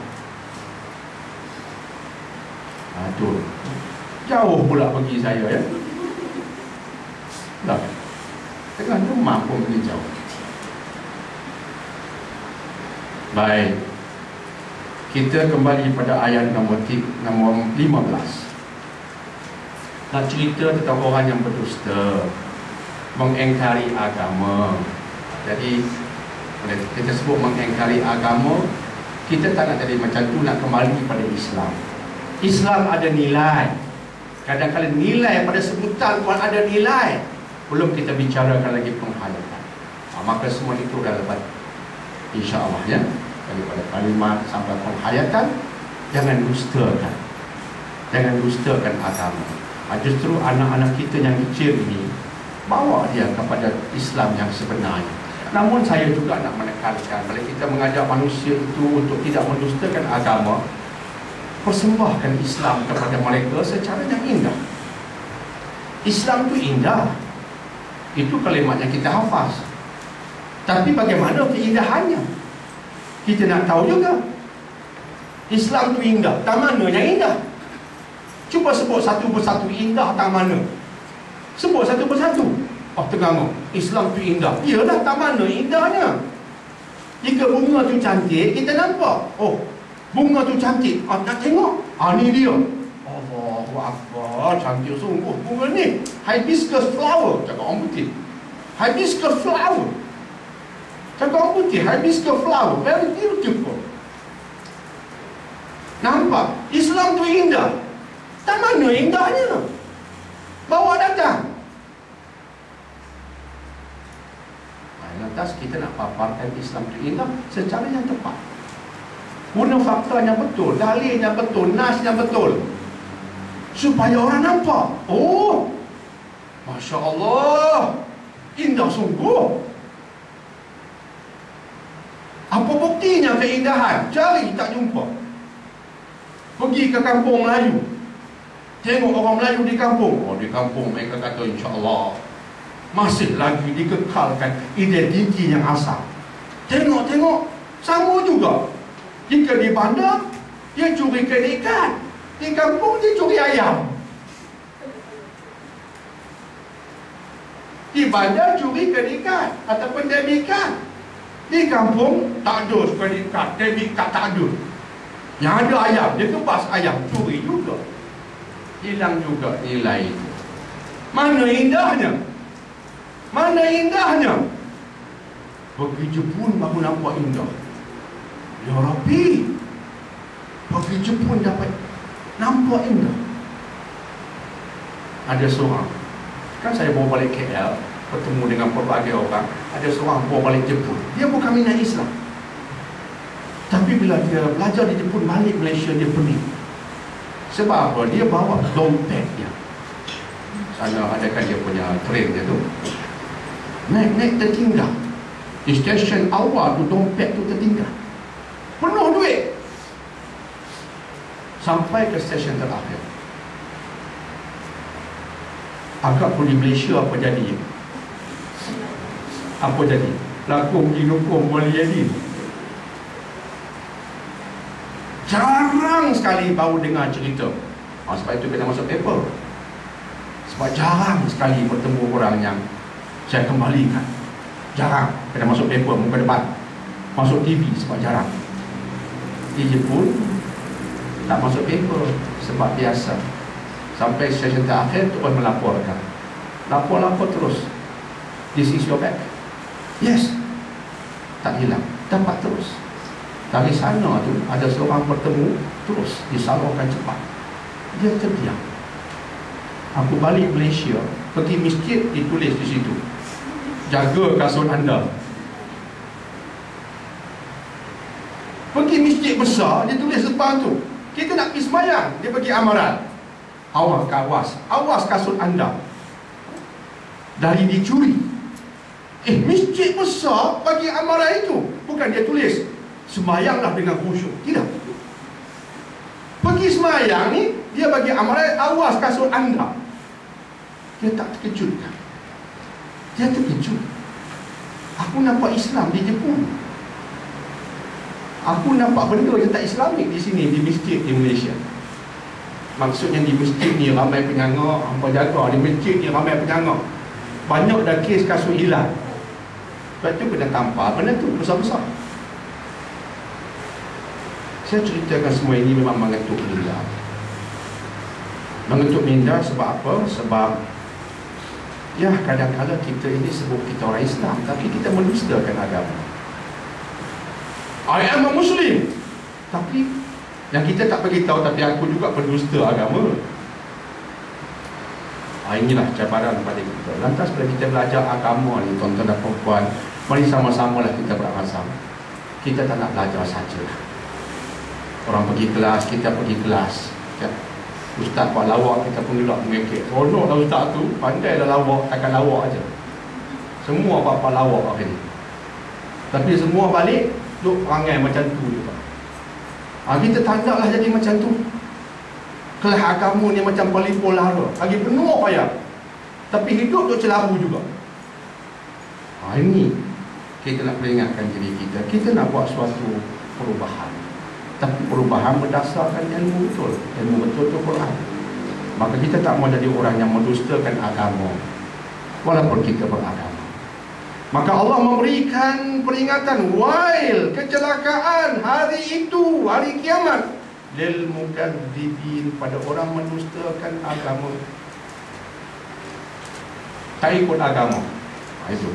Aduh, jauh pula pergi saya ya. Dah, tengah rumah pun pergi jauh. Baik, kita kembali pada ayat nombor 15. Nak cerita tentang orang yang berdusta, mengingkari agama. Jadi kita sebut mengingkari agama, kita tak nak jadi macam tu, nak kembali pada Islam. Islam ada nilai. Kadang-kadang nilai pada sebutan pun ada nilai. Belum kita bicarakan lagi penghayatan. Maka semua itu relevan, insya-Allah ya. Daripada kalimat sampai penghayatan, jangan dustakan. Jangan dustakan agama. Justru anak-anak kita yang kecil ini, bawa dia kepada Islam yang sebenarnya. Namun saya juga nak menekankan, bila kita mengajak manusia itu untuk tidak mendustakan agama, persembahkan Islam kepada mereka secara yang indah. Islam itu indah. Itu kalimat yang kita hafaz. Tapi bagaimana keindahannya? Kita nak tahu juga. Islam itu indah. Tak mana yang indah? Cuba sebut satu persatu indah tak mana. Sebut satu persatu. Oh, tengok. Islam itu indah. Iyalah, tak mana indahnya. Jika bunga tu cantik, kita nampak. Oh, bunga tu cantik. Nak tengok. Ni dia. Allahu Akbar, cantik sungguh bunga ni. Hibiscus flower, cakap orang putih. Hibiscus flower. Cakap orang putih, hibiscus flower, very beautiful. Nampak? Islam tu indah. Tak mana indahnya? Bawa datang. Lantas kita nak paparkan Islam tu indah secara yang tepat. Guna fakta yang betul, dalil yang betul, nas yang betul, supaya orang nampak. Oh, Masya Allah, indah sungguh. Apa buktinya keindahan? Cari tak jumpa. Pergi ke kampung Melayu, tengok orang Melayu di kampung. Oh, di kampung mereka kata insya-Allah masih lagi dikekalkan identiti yang asal. Tengok-tengok sama juga. Jika di bandar dia curi ikan ikan, di kampung dia curi ayam. Di bandar curi ikan ikan ataupun debit ikan. Di kampung tak ada sekali ikan, debit ikan tak ada. Yang ada ayam, dia kebas ayam, curi juga. Hilang juga nilai itu. Mana indahnya? Mana indahnya? Pergi Jepun baru nampak indah. Ya Rabbi, pergi Jepun dapat nampak indah. Ada seorang, kan saya bawa balik KL, bertemu dengan pelbagai orang. Ada seorang bawa balik Jepun. Dia bukan minat Islam, tapi bila dia belajar di Jepun, balik Malaysia dia pening. Sebab apa? Dia bawa dompet dia. Sana ada kan dia punya train dia tu. Naik tertinggal. Di stesen awal tu dompet tu tertinggal. Penuh duit. Sampai ke stesen terakhir. Agak pun di Malaysia apa jadi? Apa jadi? Lakung ginukum boleh jadi. Jarang sekali baru dengar cerita. Sebab itu kena masuk paper. Sebab jarang sekali bertemu orang yang saya kembalikan. Jarang kena masuk paper, muka depan, masuk TV, sebab jarang. Di Jepun tak masuk paper sebab biasa. Sampai session terakhir tu melaporkan. Lapor terus. This is your bag. Yes. Tak hilang, dapat terus. Dari sana tu ada seorang bertemu, terus disalurkan cepat. Dia terdiam. Aku balik Malaysia, pergi masjid, ditulis di situ, jaga kasut anda. Pergi masjid besar, dia tulis depan tu, kita nak pergi sembahyang, dia bagi amaran. Awas kasut anda dari dicuri. Masjid besar bagi amaran itu, bukan dia tulis sembahyanglah dengan khusyuk. Tidak. Pergi sembahyang ni, dia bagi amaran, awas kasut anda. Dia tak terkejut kan? Dia terkejut. Aku nampak Islam di Jepun. Aku nampak benda yang tak Islamik di sini, di masjid di Malaysia. Maksudnya di masjid ni ramai penyangga, hampa jaga. Di masjid ni ramai penyangga. Banyak dah kes kasut hilang. Sebab tu kena tampar benda tu besar-besar. Saya ceritakan semua ini memang mengetuk minda. Mengetuk minda sebab apa? Sebab ya kadang-kadang kita ini sebut kita orang Islam, tapi kita mendustakan agama. I am a Muslim, tapi yang kita tak beritahu, tapi aku juga pendusta agama. Inilah cabaran pada kita. Lantas bila kita belajar agama ni, tuan-tuan dan puan-puan, mari sama-samalah kita berazam. Kita tak nak belajar sajalah. Orang pergi kelas, kita pergi kelas, ya. Ustaz buat lawak, kita pun juga mengekek. Seronok lah ustaz tu, pandai dah lawak, takkan lawak aja. Semua apa-apa lawak hari ni. Tapi semua balik, duk perangai macam tu juga. Kita tak naklah jadi macam tu. Kelas agama ni macam polipolar tu, lagi penuh payah, tapi hidup tu celaru juga. Ini kita nak peringatkan diri kita. Kita nak buat suatu perubahan, tapi perubahan berdasarkan ilmu betul. Ilmu betul tu Quran. Maka kita tak mau jadi orang yang mendustakan agama walaupun kita beragama. Maka Allah memberikan peringatan, wail, kecelakaan hari itu, hari kiamat, lil mukadzibin, pada orang mendustakan agama, tak ikut agama. Itu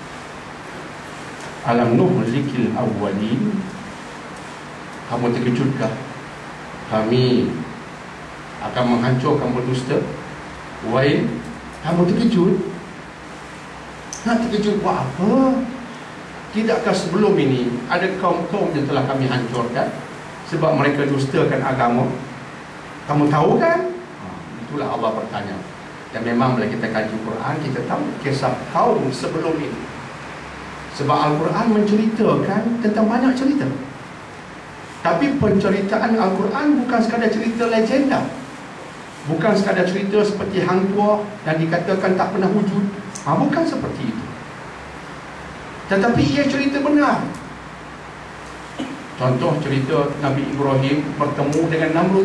alam nuhlikil awwalin. Kamu terkejutkah kami akan menghancurkan berdusta? Wail, kamu terkejut? Nak terkejut buat apa? Tidakkah sebelum ini ada kaum-kaum yang telah kami hancurkan sebab mereka dustakan agama? Kamu tahu kan? Itulah Allah bertanya. Dan memang bila kita kaji Quran, kita tahu kisah kaum sebelum ini. Sebab Al-Quran menceritakan tentang banyak cerita. Tapi penceritaan Al-Quran bukan sekadar cerita legenda, bukan sekadar cerita seperti hang tua yang dikatakan tak pernah wujud. Bukan seperti itu. Tetapi ia cerita benar. Contoh cerita Nabi Ibrahim bertemu dengan Namrud,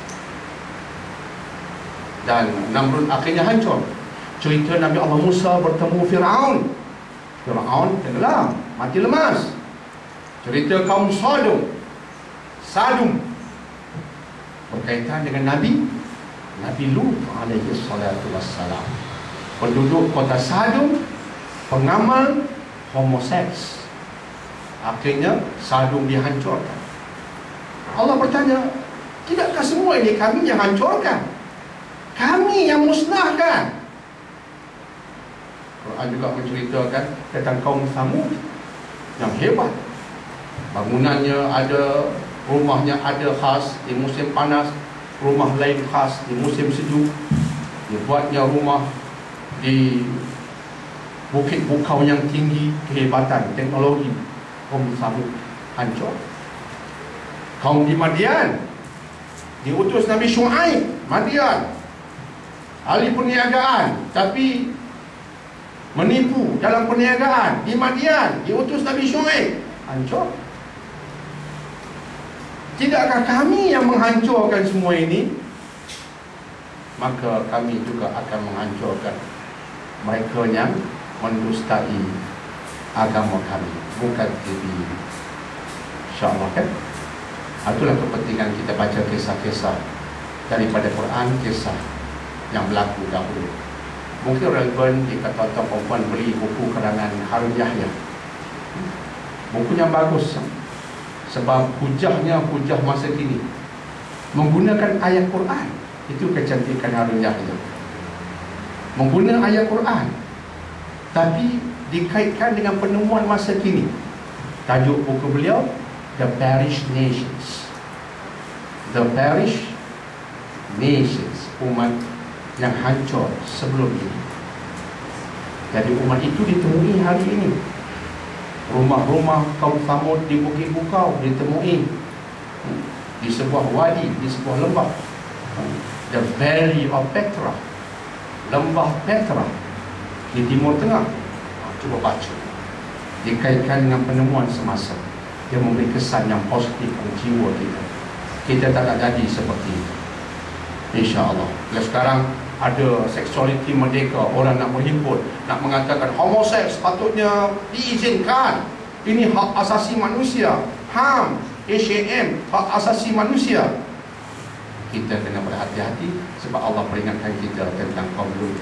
dan Namrud akhirnya hancur. Cerita Nabi Allah Musa bertemu Fir'aun, Fir'aun tenggelam, mati lemas. Cerita kaum Sadum berkaitan dengan Nabi Lut alaihi salatu wassalam. Penduduk kota Sadum pengamal homoseks. Akhirnya Sadum dihancurkan. Allah bertanya, tidakkah semua ini kami yang hancurkan? Kami yang musnahkan. Quran juga menceritakan tentang kaum Samud yang hebat. Bangunannya ada, rumahnya ada khas di musim panas, rumah lain khas di musim sejuk. Dia buatnya rumah di bukit bukau yang tinggi, kehebatan teknologi. Kaum Samud hancur. Kaum di Madian diutus Nabi Syuaib, Madian, ahli perniagaan, tapi menipu dalam perniagaan. Di Madian diutus Nabi Syuaib, hancur. Tidakkah kami yang menghancurkan semua ini? Maka kami juga akan menghancurkan mereka yang mendustai agama kami, bukan TV. InsyaAllah kan. Itulah kepentingan kita baca kisah-kisah daripada Quran, kisah yang berlaku dahulu. Mungkin relevan jika tuan-tuan perempuan beli buku karangan Harun Yahya. Buku yang bagus, sebab hujahnya hujah masa kini, menggunakan ayat Quran. Itu kecantikan Harun Yahya, menggunakan ayat Quran tapi dikaitkan dengan penemuan masa kini. Tajuk buku beliau The Parish Nations. The Parish Nations, umat yang hancur sebelum ini. Jadi umat itu ditemui hari ini. Rumah-rumah kaum Samud di bukit bukau ditemui di sebuah wadi, di sebuah lembah, The Valley of Petra, lembah Petra di Timur Tengah. Cuba baca, dikaitkan dengan penemuan semasa. Dia memberi kesan yang positif pada jiwa kita. Kita tak nak jadi seperti itu, InsyaAllah. Kalau sekarang ada seksualiti merdeka, orang nak berhimpun, nak mengatakan homoseks sepatutnya diizinkan, ini hak asasi manusia, HAM, HAM, hak asasi manusia. Kita kena berhati-hati, sebab Allah peringatkan kita tentang kaum Lut.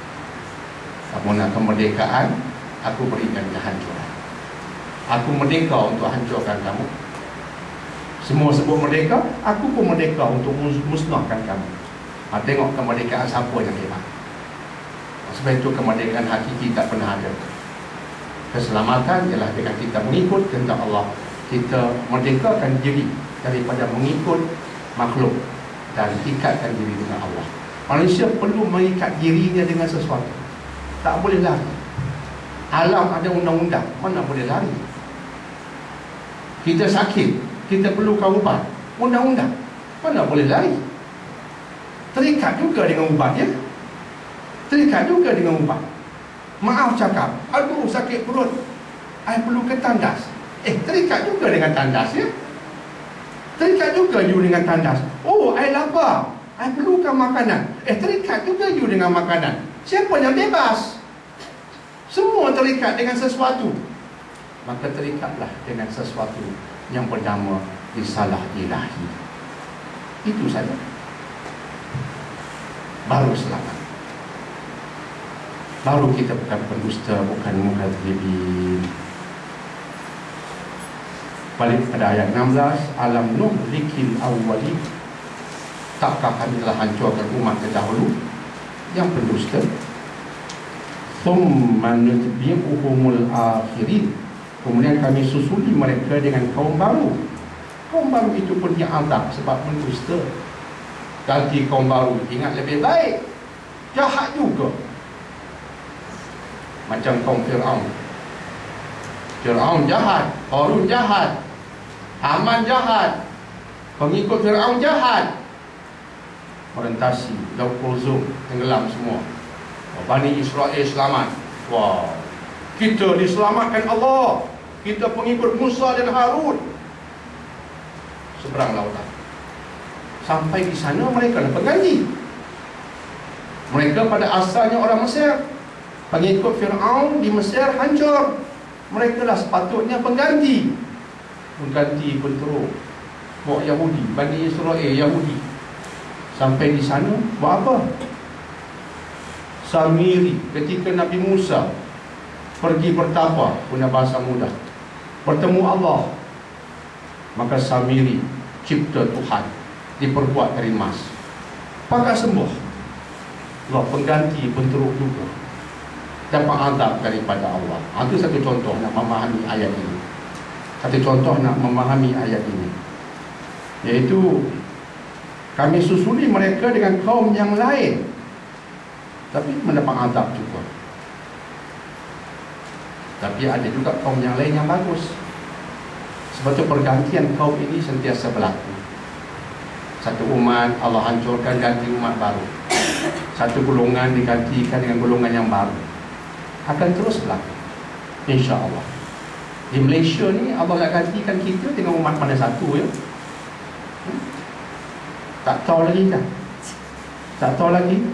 Kamu nak kemerdekaan, aku berikan kehancuran. Aku merdeka untuk hancurkan kamu. Semua sebut merdeka, aku pun merdeka untuk musnahkan kamu. Tengok kemerdekaan siapa yang hebat. Sebab itu kemerdekaan hakiki tak pernah ada. Keselamatan ialah dengan kita mengikut kehendak Allah. Kita merdekakan diri daripada mengikut makhluk dan ikatkan diri dengan Allah. Manusia perlu mengikat dirinya dengan sesuatu. Tak boleh lari. Alam ada undang-undang, mana boleh lari. Kita sakit, kita perlukan ubat, undang-undang, mana boleh lari. Terikat juga dengan ubat, ya. Terikat juga dengan ubat. Maaf cakap, aduh sakit perut, I perlu ke tandas. Terikat juga dengan tandas, ya. Terikat juga you dengan tandas. Oh, I lapar, I perlukan makanan. Terikat juga you dengan makanan. Siapa yang bebas? Semua terikat dengan sesuatu. Maka terikatlah dengan sesuatu yang bernama risalah ilahi. Itu saja, baru selamat. Baru kita bukan pendusta, bukan mukadzibin. Balik pada ayat 16, alam nuhlikil awwalin. Takkah kami telah hancurkan umat terdahulu yang pendusta? Thumma nutbi'uhumul akhirin. Kemudian kami susuli mereka dengan kaum baru. Kaum baru itu pun diazab sebab mendusta. Ganti kaum baru, ingat lebih baik, jahat juga. Macam kaum Fir'aun. Fir'aun jahat, Qarun jahat, Haman jahat, pengikut Fir'aun jahat, orientasi Laut Kulzum tenggelam semua. Bani Israel selamat. Wow, kita diselamatkan Allah. Kita pengikut Musa dan Harun. Seberang lautan. Sampai di sana mereka dah pengganti. Mereka pada asalnya orang Mesir. Pengikut Fir'aun di Mesir hancur. Mereka lah sepatutnya pengganti. Pengganti pun teruk. Bawa Yahudi, Bani Israel Yahudi. Sampai di sana buat apa? Samiri ketika Nabi Musa pergi bertapa, punya bahasa mudah, bertemu Allah, maka Samiri cipta Tuhan diperbuat dari emas, pakai sembuh. Allah pengganti pun teruk juga, dapat azab daripada Allah. Itu satu contoh nak memahami ayat ini. Satu contoh nak memahami ayat ini, iaitu kami susuli mereka dengan kaum yang lain, tapi mendapat azab juga. Tapi ada juga kaum yang lain yang bagus. Sebab itu pergantian kaum ini sentiasa berlaku. Satu umat Allah hancurkan, ganti umat baru. Satu golongan digantikan dengan golongan yang baru. Akan terus berlaku, insya-Allah. Di Malaysia ni Allah nak gantikan kita dengan umat mana satu ya? Tak tahu lagi kan? Tak tahu lagi.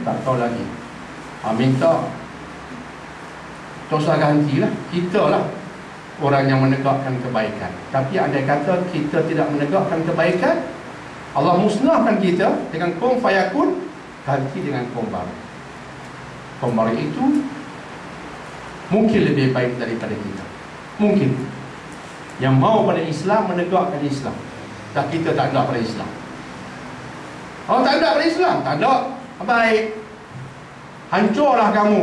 Minta terus gantilah. Kita lah orang yang menegakkan kebaikan. Tapi andai kata kita tidak menegakkan kebaikan, Allah musnahkan kita dengan kum fayakun, ganti dengan kum baru. Kum baru itu mungkin lebih baik daripada kita. Mungkin yang mau pada Islam, menegakkan Islam. Dan kita tak ada pada Islam. Oh, tak ada pada Islam, tak ada. Baik, hancurlah kamu,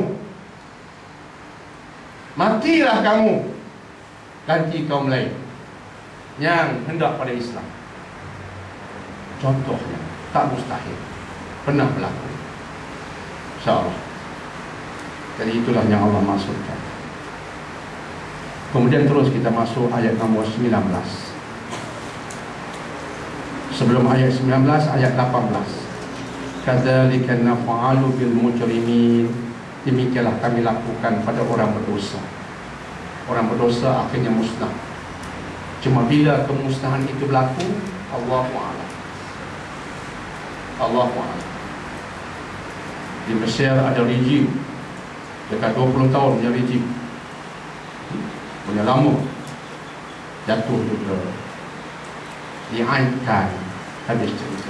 matilah kamu, ganti kaum lain yang hendak pada Islam. Contohnya tak mustahil, pernah berlaku, insya-Allah. Jadi itulah yang Allah maksudkan. Kemudian terus kita masuk ayat nombor 19. Sebelum ayat 19, ayat 18. Kadzalika naf'alu bil mujrimin. Demikianlah kami lakukan pada orang berdosa. Orang berdosa akhirnya musnah. Cuma bila kemusnahan itu berlaku, Allahu a'lam. Allahu a'lam. Di Mesir ada rejim dekat 20 tahun punya rejim, punya lama, jatuh juga, diancam, habis cerita.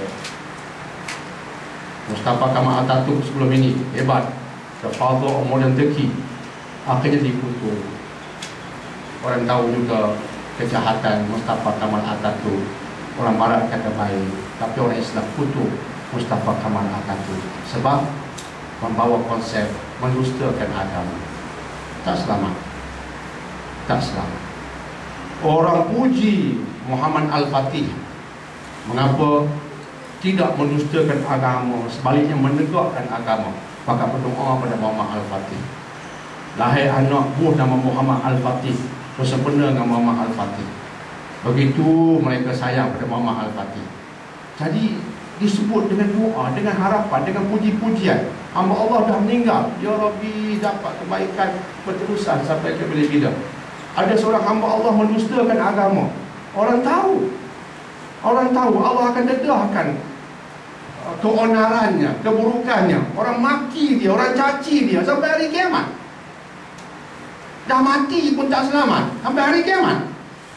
Mustafa Kemal Atatürk sebelum ini hebat, the father of modern Turkey, akhirnya dikutuk. Orang tahu juga kejahatan Mustafa Kemal Atatürk. Orang Barat kata baik, tapi orang Islam kutuk Mustafa Kemal Atatürk sebab membawa konsep mendustakan agama. Tak selamat, tak selamat. Orang puji Muhammad Al-Fatih, mengapa tidak mendustakan agama, sebaliknya menegakkan agama. Maka berdoa pada Muhammad Al-Fatih, lahir anak buah nama Muhammad Al-Fatih, bersempena dengan Muhammad Al-Fatih. Begitu mereka sayang pada Muhammad Al-Fatih. Jadi disebut dengan doa, dengan harapan, dengan puji-pujian. Hamba Allah dah meninggal, ya Rabbi, dapat kebaikan berterusan sampai ke bila-bila. Ada seorang hamba Allah mendustakan agama, orang tahu Allah akan dedahkan keonarannya, keburukannya. Orang maki dia, orang caci dia sampai hari kiamat. Dah mati pun tak selamat sampai hari kiamat.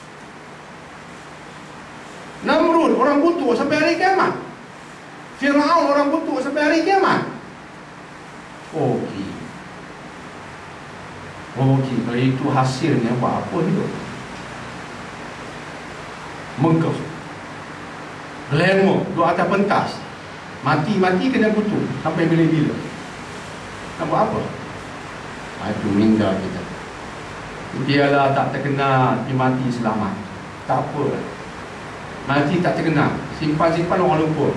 Namrud orang kutuk sampai hari kiamat. Fir'aun orang kutuk sampai hari kiamat. Okey, kalau itu hasilnya buat apa hidup? Megah, glamour, duduk atas pentas, mati-mati kena kutuk sampai bila-bila. Nak buat apa? Itu minda kita. Dialah tak terkenal, dia mati selamat. Tak apa, mati tak terkenal, simpan-simpan orang lupa.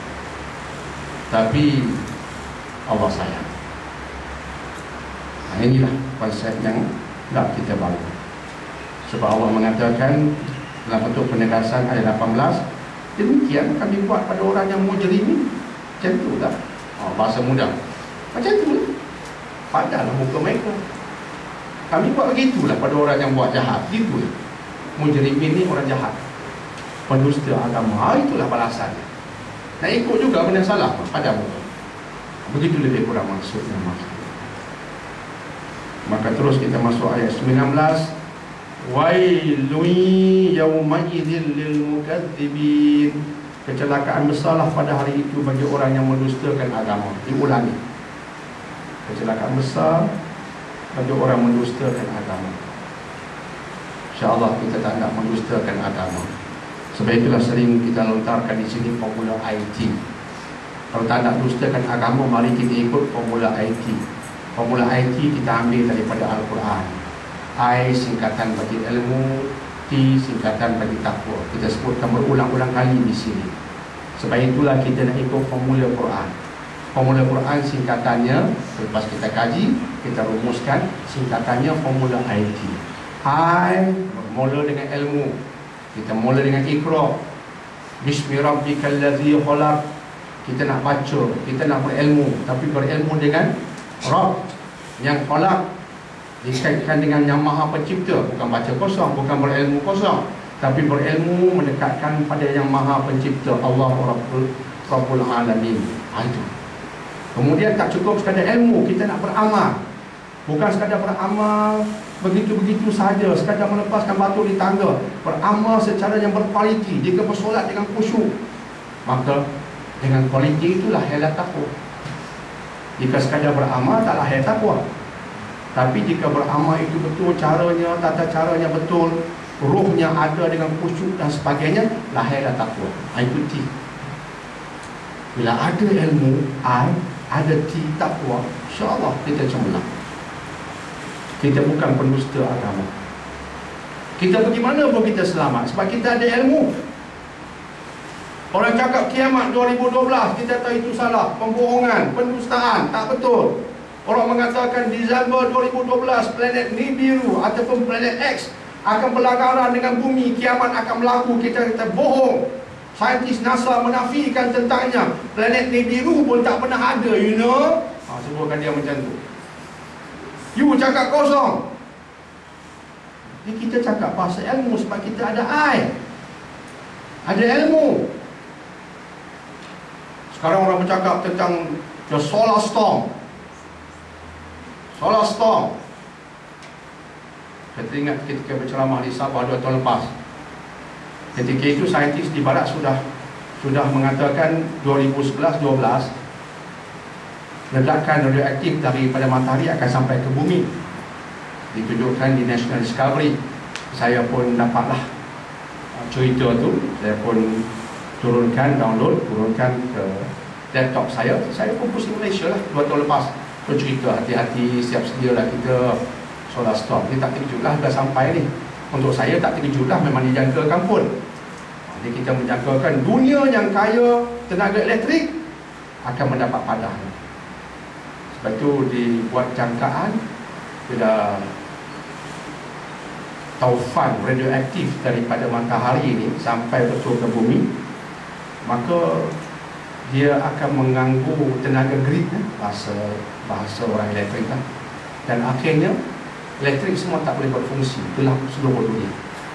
Tapi Allah sayang. Inilah konsep yang nak kita bangun. Sebab Allah mengatakan dalam bentuk penegasan ayat 18, demikian kami buat pada orang yang mujrimin. Macam tu tak? Bahasa mudah. Macam tu lah. Padalah muka mereka. Kami buat begitulah pada orang yang buat jahat. Gitu lah. Mujrimin ni orang jahat, pendusta agama. Itulah balasannya. Nak ikut juga benda salah pada muka. Begitu lebih kurang maksudnya. Maka terus kita masuk ayat 19. Wailun yawmaidzil lil mukadzibin. Kecelakaan besarlah pada hari itu bagi orang yang mendustakan agama. Diulangi. Kecelakaan besar bagi orang mendustakan agama. InsyaAllah kita tak nak mendustakan agama. Sebab itulah sering kita lontarkan di sini formula IT. Kalau tak nak dustakan agama, mari kita ikut formula IT. Formula IT kita ambil daripada Al-Quran. I singkatan bagi ilmu, T singkatan bagi takwa. Kita sebutkan berulang-ulang kali di sini. Sebab itulah kita nak ikut formula Quran. Formula Quran singkatannya, lepas kita kaji, kita rumuskan singkatannya formula IT. I bermula dengan ilmu. Kita mula dengan Iqra. Bismi rabbikal ladzi khalaq. Kita nak baca, kita nak berilmu, tapi berilmu dengan Rabb yang khalaq, dikaitkan dengan yang Maha Pencipta. Bukan baca kosong, bukan berilmu kosong, tapi berilmu mendekatkan pada yang Maha Pencipta, Allah Rabbul Alamin. Itu. Kemudian tak cukup sekadar ilmu, kita nak beramal. Bukan sekadar beramal begitu-begitu saja, sekadar melepaskan batu di tangga. Beramal secara yang berkualiti. Jika bersolat dengan khusyuk, maka dengan kualiti itulah lahirlah takwa. Jika sekadar beramal, tak lahir takwa. Tapi jika beramal itu betul, caranya, tata caranya betul, ruhnya ada dengan khusyuk dan sebagainya, lahirlah takwa. Itu T. Bila ada ilmu, ada T takwa, insyaAllah kita cemerlang. Kita bukan pendusta agama. Kita pergi mana pun kita selamat, sebab kita ada ilmu. Orang cakap kiamat 2012, kita tahu itu salah, pembohongan, pendustaan, tak betul. Orang mengatakan Disember 2012 planet Nibiru ataupun planet X akan berlanggaran dengan bumi, kiamat akan berlaku. Kita kata bohong. Saintis NASA menafikan tentangnya. Planet Nibiru pun tak pernah ada, you know. Sebutkan dia macam tu. You cakap kosong. Jadi kita cakap bahasa ilmu sebab kita ada ada ilmu. Sekarang orang bercakap tentang the solar storm. Solar storm. Saya teringat ketika berceramah di Sabah 2 tahun lepas. Ketika itu saintis di barat sudah mengatakan 2011-12 ledakan radioaktif daripada matahari akan sampai ke bumi. Ditunjukkan di National Discovery. Saya pun dapatlah cerita tu. Saya pun download ke laptop saya. Saya pun pusing Malaysia lah 2 tahun lepas. So cerita hati-hati, siap sedialah kita solar storm. Dia tak terkejut lah dah sampai ni. Untuk saya tak terkejut lah, memang dijangkakan pun. Jadi kita menjangkakan dunia yang kaya tenaga elektrik akan mendapat padang. Sebab itu dibuat jangkaan bila taufan radioaktif daripada matahari ini sampai betul ke bumi, maka dia akan mengganggu tenaga grid, bahasa orang elektrik kan. Dan akhirnya elektrik semua tak boleh berfungsi, gelap seluruh dunia.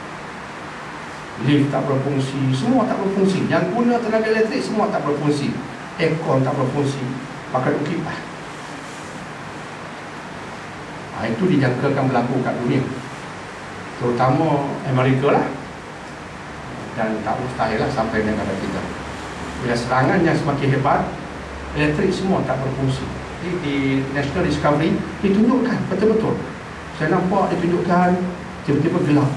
Lift tak berfungsi, semua tak berfungsi. Yang guna tenaga elektrik semua tak berfungsi. Aircon tak berfungsi, pakai kipas. Itu dijangkakan berlaku kat dunia, terutama Amerika lah. Dan tak mustahil lah sampai negara kita. Bila serangannya semakin hebat, elektrik semua tak berfungsi. Jadi di National Discovery ditunjukkan betul-betul. Saya nampak ditunjukkan tiba-tiba gelap.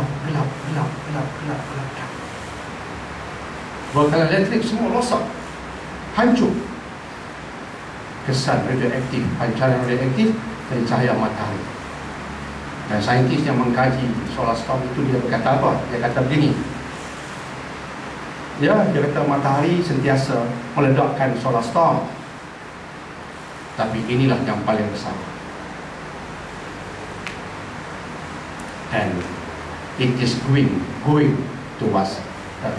Bekalan elektrik semua rosak, hancur. Kesan radioaktif, pancaran radioaktif dari cahaya matahari. Dan saintis yang mengkaji solar storm itu, dia berkata apa? Dia kata begini. Dia kata matahari sentiasa meledakkan solar storm, tapi inilah yang paling besar. Dan It is going towards Earth.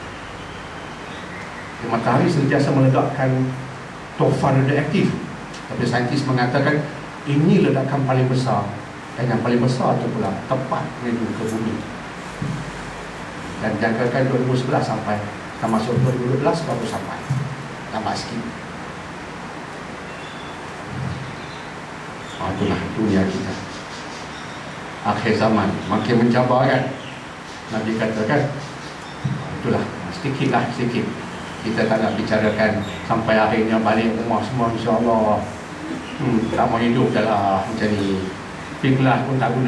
Matahari sentiasa meledakkan tofan radioaktif, tapi saintis mengatakan ini ledakan paling besar, dan yang paling besar itu pula tepat menuju ke bumi. Dan jangkakan 2011 sampai, termasuk 2012 baru sampai, lambat sikit. Itulah dunia kita. Akhir zaman makin mencabar kan. Nabi katakan, itulah sedikitlah sedikit. Kita tak nak bicarakan sampai akhirnya balik rumah semua insya-Allah. Tak mau hidup dah lah macam ni. P-Class pun tak guna.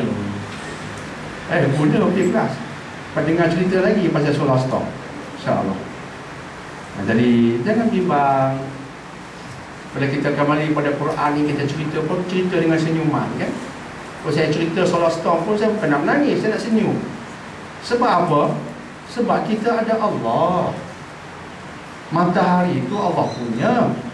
Guna P-Class. Dengar cerita lagi pasal solar storm, insya-Allah. Jadi jangan bimbang. Bila kita kembali pada Quran ni, kita cerita pun cerita dengan senyuman kan. Kalau saya cerita solar storm pun saya bukan nak menangis, saya nak senyum. Sebab apa? Sebab kita ada Allah. Matahari itu Allah punya.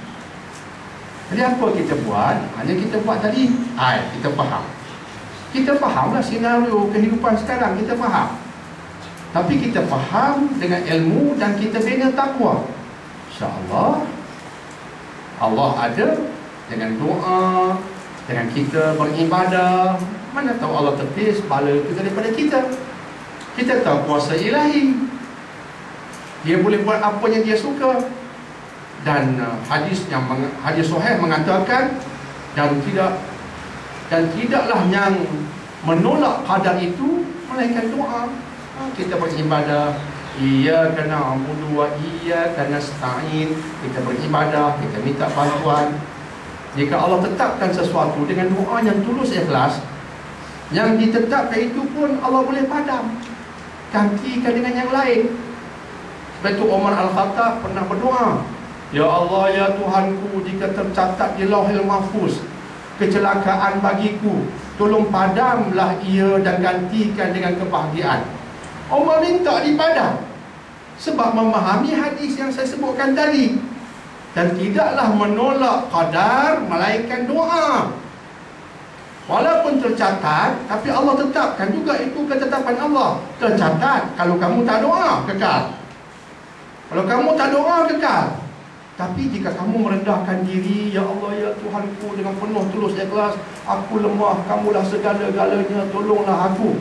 Jadi apa kita buat? Hanya kita buat tadi, kita faham. Kita fahamlah senario kehidupan sekarang, kita faham. Tapi kita faham dengan ilmu dan kita bina takwa. InsyaAllah Allah ada dengan doa, dengan kita beribadah. Mana tahu Allah tepis pahala itu daripada kita. Kita tahu kuasa ilahi, dia boleh buat apa yang dia suka. Dan hadis sahih mengatakan dan tidaklah yang menolak qadar itu melainkan doa. Kita beribadah, iyyaka na'budu wa iyyaka nasta'in. Kita beribadah, kita minta bantuan. Jika Allah tetapkan sesuatu dengan doa yang tulus ikhlas, yang ditetapkan itu pun Allah boleh padam, gantikan dengan yang lain. Sebab itu Umar Al-Khattab pernah berdoa, ya Allah, ya Tuhanku, jika tercatat di Lauhil Mahfuz kecelakaan bagiku, tolong padamlah ia dan gantikan dengan kebahagiaan. Umar minta dipadam sebab memahami hadis yang saya sebutkan tadi. Dan tidaklah menolak qadar melainkan doa. Walaupun tercatat, tapi Allah tetapkan juga itu ketetapan Allah. Tercatat, kalau kamu tak doa, kekal. Kalau kamu tak doa, kekal. Tapi jika kamu merendahkan diri, ya Allah, ya Tuhanku, dengan penuh tulus ikhlas, aku lemah, kamulah segala-galanya, tolonglah aku.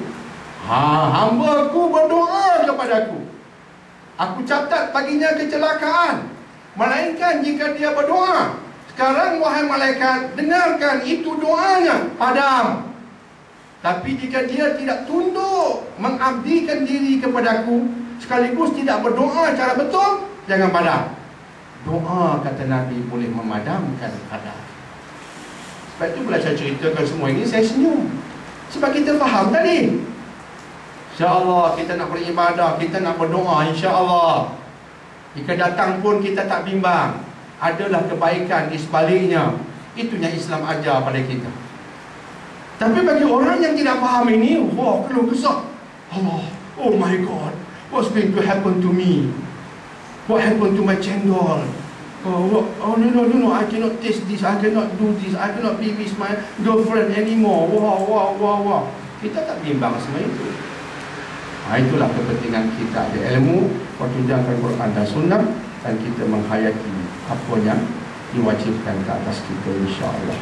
Hamba aku berdoa kepadaku, aku catat baginya kecelakaan. Melainkan jika dia berdoa, sekarang wahai malaikat, dengarkan itu doanya, padam. Tapi jika dia tidak tunduk mengabdikan diri kepadaku, sekaligus tidak berdoa cara betul, jangan padam. Doa, kata Nabi, boleh memadamkan qadar. Sebab itu bila saya ceritakan semua ini, saya senyum. Sebab kita faham tadi. InsyaAllah kita nak beribadah, kita nak berdoa, insyaAllah. Jika datang pun kita tak bimbang, adalah kebaikan di sebaliknya. Itu yang Islam ajar pada kita. Tapi bagi orang yang tidak faham ini, wah, keluh kesah. Allah, oh my God, what's going to happen to me? What happened to my cendol? Oh no, I cannot taste this, I cannot do this, I cannot be with my girlfriend anymore. Wow. Kita tak bimbang semua itu. Itulah kepentingan kita ada ilmu, pertunjukan Quran dan Sunnah, dan kita menghayati apa yang diwajibkan ke atas kita, insya-Allah.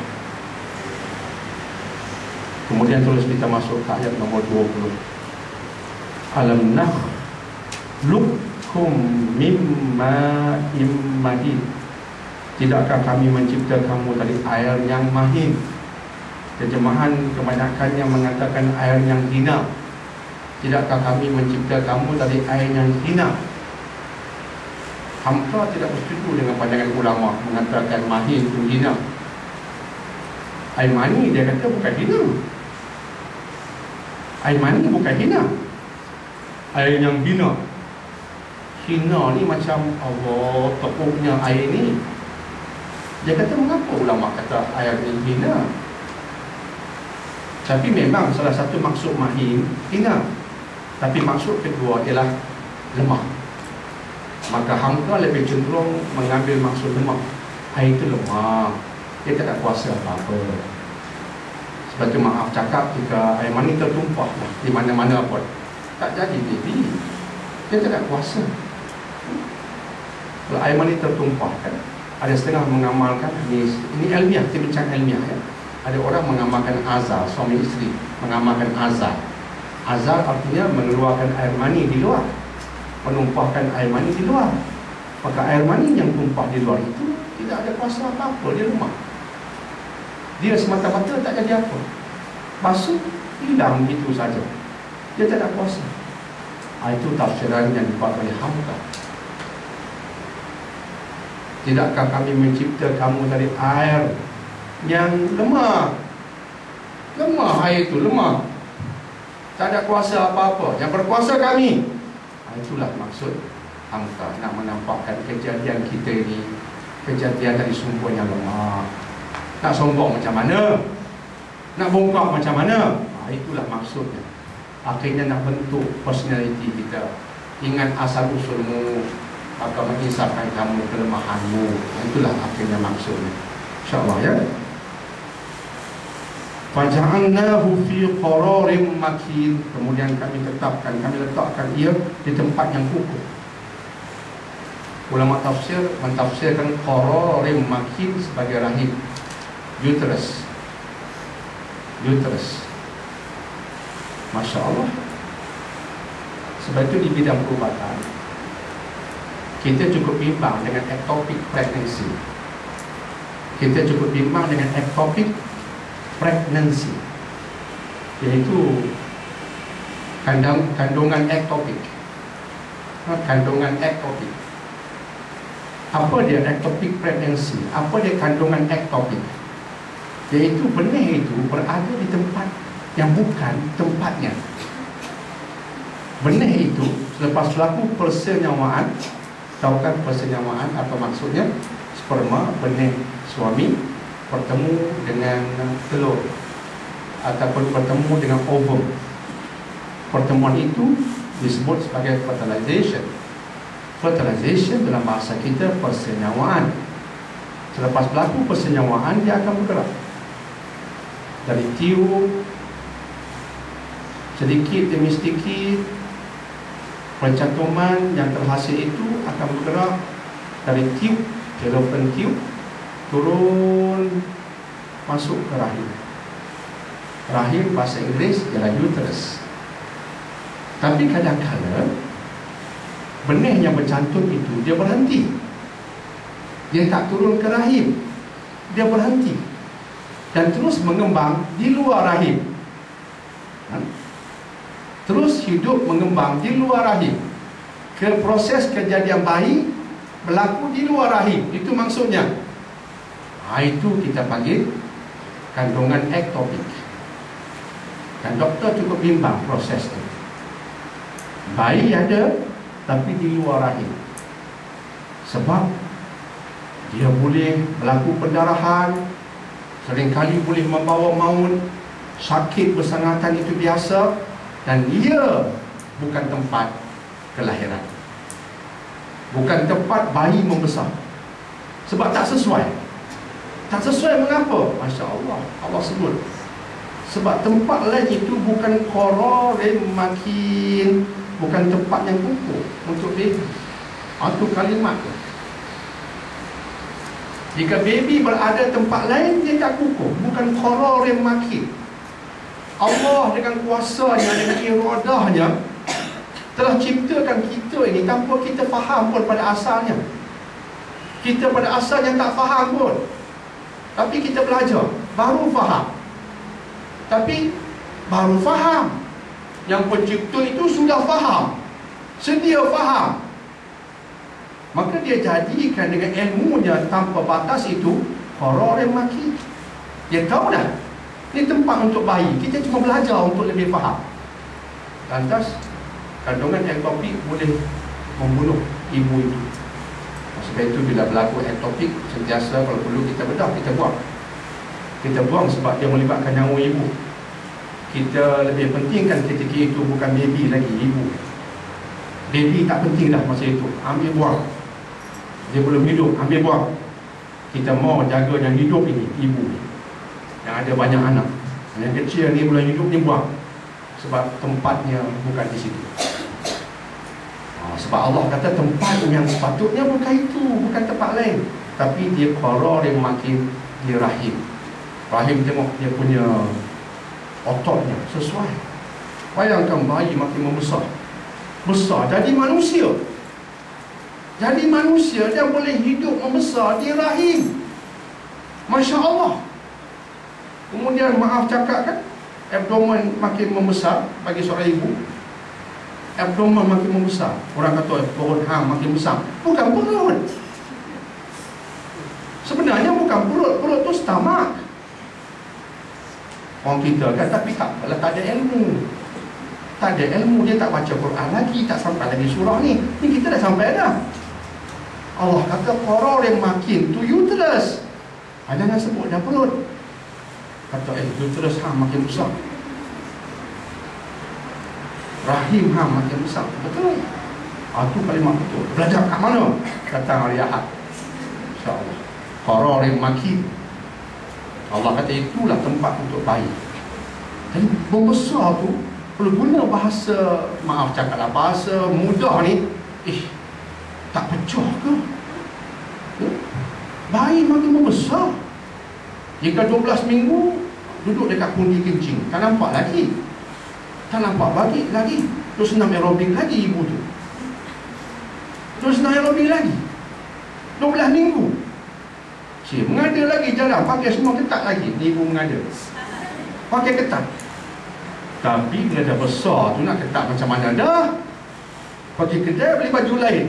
Kemudian terus kita masuk ke ayat nombor 20. Alam nakhluqkum mimma immadin. Tidakkah kami mencipta kamu dari air yang mahin? Terjemahan kebanyakannya mengatakan air yang hina. Tidakkah kami mencipta kamu dari air yang hina? Hamka tidak bersetuju dengan pandangan ulama mengatakan mahin itu hina. Air mani dia kata bukan hina. Air mani bukan hina. Air yang hina. Hina ni macam Allah tepuknya air ni. Dia kata mengapa ulama kata air ni hina? Tapi memang salah satu maksud mahin hina. Tapi maksud kedua ialah lemah. Maka Hamka lebih cenderung mengambil maksud lemah. Air itu lemah, dia tak ada kuasa apa-apa. Sebab tu maaf cakap, jika air mani tertumpah di mana-mana pun, tak jadi baby. Dia tak ada kuasa. Kalau air mani tertumpah kan, ada setengah mengamalkan, ini ilmiah, kita bincang ilmiah ya. Ada orang mengamalkan azar, suami isteri mengamalkan azar. Azar artinya mengeluarkan air mani di luar, menumpahkan air mani di luar. Maka air mani yang tumpah di luar itu tidak ada kuasa apa-apa di rumah. Dia semata-mata tak jadi apa, basuh, hilang begitu saja. Dia tak ada kuasa. Itu tafsiran yang dibuat oleh Hamka. Tidakkah kami mencipta kamu dari air yang lemah? Lemah air itu, lemah, tak ada kuasa apa-apa. Yang berkuasa kami. Itulah maksud Hamka, nak menampakkan kejadian kita ini kejadian dari sumber yang lemah. Nak sombong macam mana? Nak bongkak macam mana? Itulah maksudnya. Akhirnya nak bentuk personality kita. Ingat asal usulmu, maka mengisahkan kamu kelemahanmu. Itulah akhirnya maksudnya. InsyaAllah ya. Faja'alnahu fi qararin makin. Kemudian kami tetapkan, kami letakkan ia di tempat yang kukuh. Ulama tafsir mentafsirkan qararin makin sebagai rahim, uterus. Uterus. Masya Allah. Sebab itu di bidang perubatan kita cukup bimbang dengan ectopic pregnancy. Kita cukup bimbang dengan ectopic pregnancy, iaitu kandungan ektopik. Kandungan ektopik. Apa dia ectopic pregnancy? Apa dia kandungan ektopik? Iaitu benih itu berada di tempat yang bukan tempatnya. Benih itu selepas berlaku persenyawaan, tahukan persenyawaan atau maksudnya sperma benih suami bertemu dengan telur ataupun bertemu dengan ovum. Pertemuan itu disebut sebagai fertilization. Fertilization dalam bahasa kita persenyawaan. Selepas berlaku persenyawaan, dia akan bergerak dari tiub, sedikit demi sedikit pencantuman yang terhasil itu akan bergerak dari tiub, fallopian tube, turun masuk ke rahim. Rahim bahasa Inggeris ialah uterus. Tapi kadang-kadang benih yang bercantum itu dia berhenti. Dia tak turun ke rahim, dia berhenti dan terus mengembang di luar rahim. Terus hidup mengembang di luar rahim. Proses kejadian bayi berlaku di luar rahim. Itu maksudnya. Itu kita panggil kandungan ektopik. Dan doktor cukup bimbang proses itu. Bayi ada, tapi di luar rahim. Sebab dia boleh berlaku pendarahan, seringkali boleh membawa maut, sakit bersangatan itu biasa. Dan ia bukan tempat kelahiran, bukan tempat bayi membesar. Sebab tak sesuai. Tak sesuai mengapa? Masya Allah, Allah sebut sebab tempat lain itu bukan qararin makin, bukan tempat yang kukuh untuk baby. Itu kalimat tu. Jika baby berada tempat lain, dia tak kukuh, bukan qararin makin. Allah dengan kuasanya, dengan iradahnya telah ciptakan kita ini tanpa kita faham pun pada asalnya. Kita pada asalnya tak faham pun, tapi kita belajar, baru faham. Tapi baru faham. Yang pencipta itu sudah faham, sedia faham. Maka dia jadikan dengan ilmunya tanpa batas itu qararin makin. Dia tahu dah, ini tempat untuk bayi. Kita cuma belajar untuk lebih faham. Lantas kandungan ektopik boleh membunuh ibu itu. Sebab itu bila berlaku ektopik, sentiasa kalau perlu kita bedah, kita buang. Kita buang sebab dia melibatkan nyawa ibu. Kita lebih pentingkan ketika itu bukan baby lagi, ibu. Baby tak penting dah masa itu, ambil buang. Dia belum hidup, ambil buang. Kita mau jaga yang hidup ini, ibu, yang ada banyak anak. Yang kecil ni bulan hidup dia buang, sebab tempatnya bukan di situ. Sebab Allah kata tempat yang sepatutnya bukan itu, bukan tempat lain, tapi dia qarar yang makin di rahim. Rahim tengok dia punya ototnya sesuai. Bayangkan bayi makin membesar, besar jadi manusia. Jadi manusia dia boleh hidup membesar di rahim. Masya Allah. Kemudian maaf cakap kan, abdomen makin membesar bagi seorang ibu. Abdomen makin membesar. Orang kata perut hang makin besar. Bukan perut. Sebenarnya bukan perut. Perut tu stomach. Orang kita kan, tapi tak apalah, tak ada ilmu. Tak ada ilmu, dia tak baca Quran lagi, tak sampai lagi surah ni. Ni kita dah sampai dah. Allah kata qarar yang makin tu uterus. Jangan sebut dah perut. Kata uterus hang makin besar, rahim hang makin besar. Betul. Itu kalimat betul. Belajar kat mana? Datang hari Ahad, InsyaAllah. Qarar yang makin. Allah kata itulah tempat untuk bayi. Jadi membesar tu perlu guna bahasa, maaf cakaplah, bahasa mudah ni. Tak pecah ke? Bayi makin membesar. Jika 12 minggu duduk dekat pundi kencing, tak nampak lagi. Tak nampak lagi. Terus senam aerobik lagi ibu tu. Terus senam aerobik lagi 12 minggu. Mengada lagi jalan, pakai semua ketat lagi. Ibu mengada, pakai ketat. Tapi bila dah besar tu nak ketat macam mana dah? Pergi kedai beli baju lain.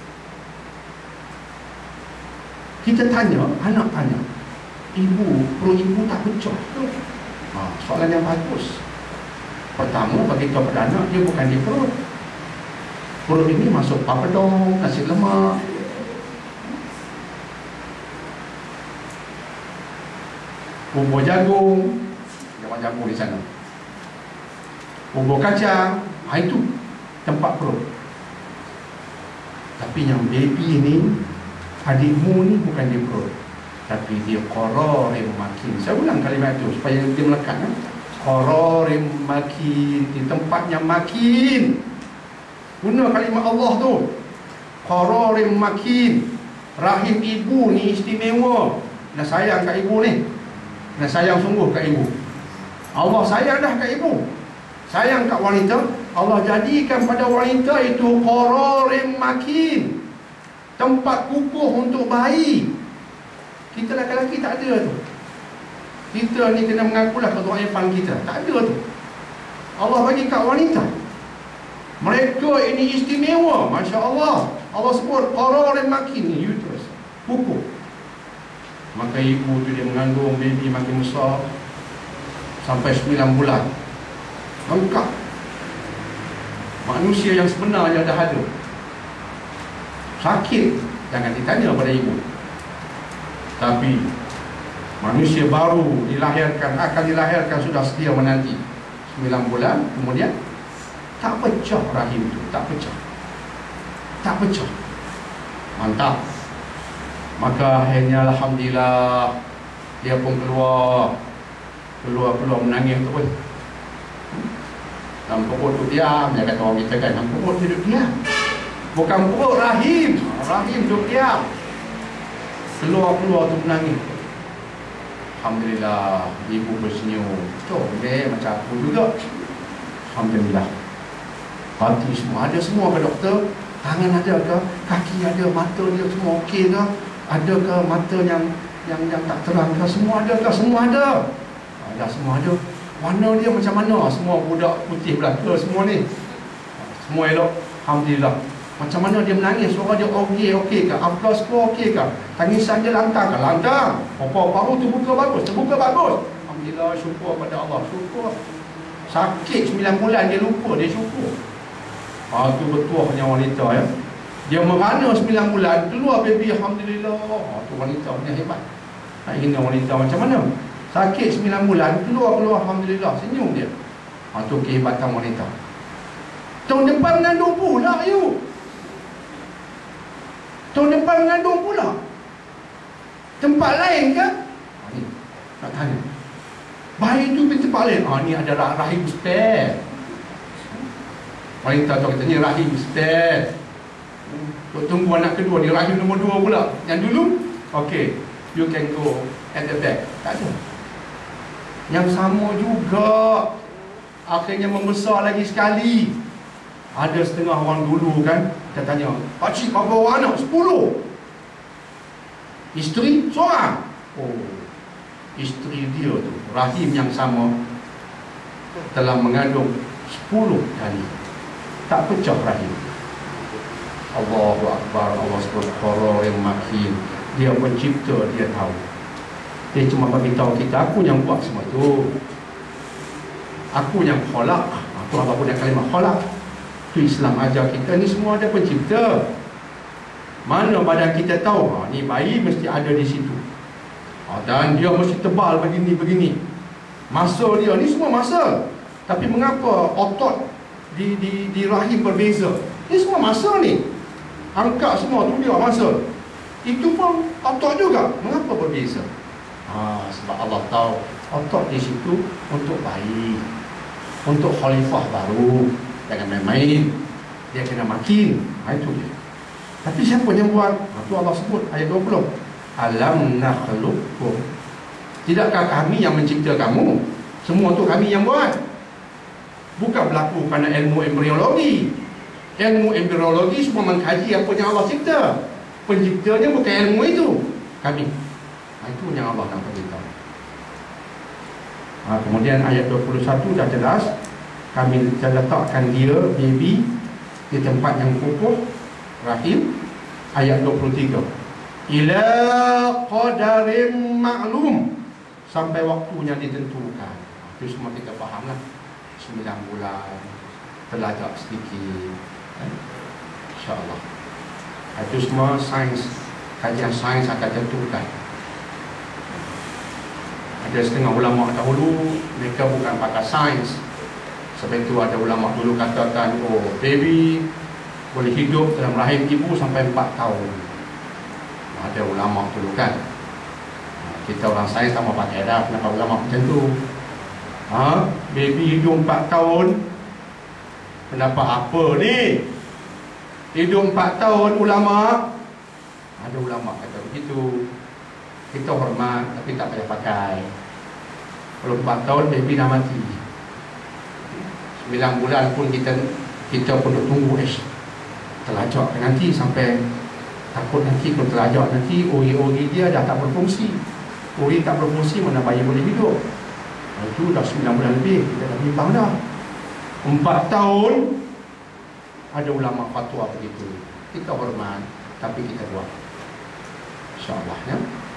Kita tanya, anak tanya, ibu, perut ibu tak pecah ke? Soalan yang bagus. Pertama, bagi tahu pada anak, dia bukan di perut. Perut ini masuk papadong, nasi lemak, bubur jagung, jangan jagung di sana, bubur kacang. Itu tempat perut. Tapi yang baby ni, adikmu ni bukan di perut, tapi dia qarar yang makin. Saya ulang kalimat itu supaya dia melekat. Qarar yang makin, di tempat yang makin. Guna kalimat Allah tu, qarar yang makin. Rahim ibu ni istimewa. Nak sayang kat ibu ni, nak sayang sungguh kat ibu. Allah sayang dah kat ibu, sayang kat wanita. Allah jadikan pada wanita itu qarar yang makin, tempat kukuh untuk bayi. Kita lelaki tak ada tu. Kita ni kena mengakulah kedoifan kita. Tak ada tu. Allah bagi kat wanita. Mereka ini istimewa. Masya Allah. Allah sebut qarar yang makin ni, uterus, kukuh. Maka ibu tu dia mengandung baby makin besar sampai 9 bulan. Lengkap. Manusia yang sebenarnya dah ada. Sakit jangan ditanya pada ibu. Tapi manusia baru dilahirkan, akan dilahirkan, sudah sedia menanti 9 bulan, kemudian tak pecah rahim itu, tak pecah. Tak pecah. Mantap. Maka akhirnya alhamdulillah dia pun keluar menangis tu pun. Dalam perut tu diam, dia kata orang kita kan, dalam perut tu duduk diam. Bukan perut, rahim duduk diam. Keluar tu menangis. Alhamdulillah, ibu bersenyum. Comel macam aku juga. Alhamdulillah. Hati semua ada semua ke doktor? Tangan ada ke? Kaki ada? Mata dia semua okey ke? Ada ke mata yang tak terang ke? Semua ada ke? Semua ada. Ada, semua ada. Warna dia macam mana? Semua budak putih belaka semua ni. Semua elok. Alhamdulillah. Macam mana dia menangis? Suara dia okey ke? Aplaus ke okey ke? Tangisan dia lantang ke? Lantang. Paru tu terbuka bagus. Alhamdulillah, syukur pada Allah. Syukur. Sakit 9 bulan dia lupa, dia syukur. Itu betuahnya wanita ya. Dia merana 9 bulan, keluar baby, alhamdulillah. Itu wanita punya hebat. Nak hina wanita macam mana? Sakit 9 bulan, keluar alhamdulillah, senyum dia. Itu kehebatan wanita. Tahun depan mengandung pula you. Tahun depan mengandung pula. Tempat lain ke? Ni nak tanya. Bayi tu pintu paling, ni ada rahim spare. Wanita tu kata, ni rahim spare. Tunggu anak kedua, ni rahim nombor 2 pula. Yang dulu, okay, you can go at the back. Tak ada. Yang sama juga, akhirnya membesar lagi sekali. Ada setengah orang dulu kan, kita tanya, pakcik berapa anak? 10. Isteri seorang. Oh, isteri dia tu, rahim yang sama, telah mengandung 10 kali. Tak pecah rahim. Allahu Akbar, Allah Subhanahu yang makin. Dia pencipta, dia tahu. Dia cuma bagi tahu kita, aku yang buat semua tu. Aku yang khalaq. Aku apa pun yang kalimah khalaq. Tu Islam ajar kita, ni semua ada pencipta. Mana badan kita tahu, ni bayi mesti ada di situ. Dan dia mesti tebal begini. Masa dia, ni semua masa. Tapi mengapa otot di rahim berbeza? Ni semua masa ni. Angkat semua tu dia masa. Itu pun otot juga. Mengapa berbeza? Sebab Allah tahu otot di situ untuk bayi, untuk khalifah baru. Jangan main-main, dia kena makin. Itu dia. Tapi siapa yang buat? Itu Allah sebut ayat 20. Alam nakhluqkum. Tidakkah kami yang mencipta kamu? Semua tu kami yang buat. Bukan berlaku kerana ilmu embriologi. Ilmu embriologi semua mengkaji apa yang Allah cipta. Penciptanya bukan ilmu itu, kami. Itu yang Allah nak beritahu. Kemudian ayat 21 dah jelas. Kami letakkan dia, baby, di tempat yang kokoh, rahim. Ayat 23, ila qadarin ma'lum, sampai waktunya ditentukan. Itu semua kita fahamlah. 9 bulan, terlajak sedikit, InsyaAllah. Itu semua sains, kajian sains akan tentukan. Ada setengah ulama dahulu, mereka bukan pakai sains. Sebab itu ada ulama dulu katakan, oh, baby boleh hidup dalam rahim ibu sampai 4 tahun. Ada ulama dulu kan. Kita orang sains tak mau pakai dah. Kenapa ulama macam tu? Baby hidup 4 tahun. Kenapa apa ni? Hidup 4 tahun ulama. Ada ulama kata begitu. Kita hormat tapi tak payah pakai. Kalau 4 tahun baby dah mati. 9 bulan pun kita pun tunggu terlajak nanti, sampai takut nanti kalau terlajak nanti uri-uri dia dah tak berfungsi. Uri tak berfungsi, mana bayi boleh hidup. Itu dah 9 bulan lebih, kita dah bimbang dah. 4 tahun ada ulama fatwa begitu. Kita hormat tapi kita buat, InsyaAllah ya.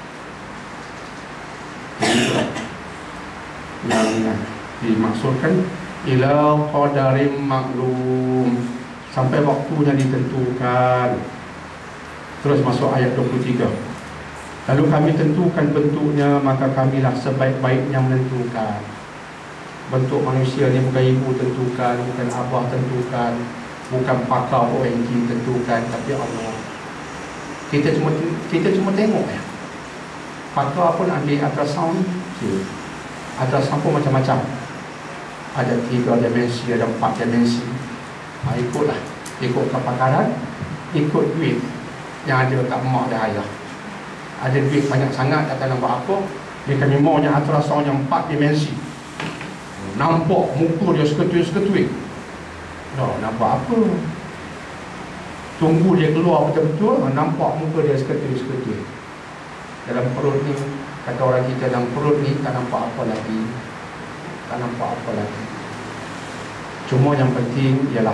Yang dimaksudkan ila qadarim maklum, sampai waktunya ditentukan. Terus masuk ayat 23. Lalu kami tentukan bentuknya, maka kamilah sebaik-baiknya menentukan. Bentuk manusia ni bukan ibu tentukan, bukan abah tentukan, bukan pakar ONG tentukan, tapi Allah. Kita cuma tengok ya. Pakar pun ambil ultrasound, ultrasound pun macam-macam. Ada 3 dimensi, ada 4 dimensi. Ikutlah, ikut kepakaran, ikut duit yang ada kat mak dan ayah. Ada duit banyak sangat, tak tahu nak buat apa. Dia kami maunya ultrasound yang 4 dimensi. Nampak muka dia seketui-seketui. Nak buat apa? Tunggu dia keluar betul-betul, nampak muka dia seketui-seketui. Dalam perut ni, kata orang kita, dalam perut ni tak nampak apa lagi. Tak nampak apa lagi. Cuma yang penting ialah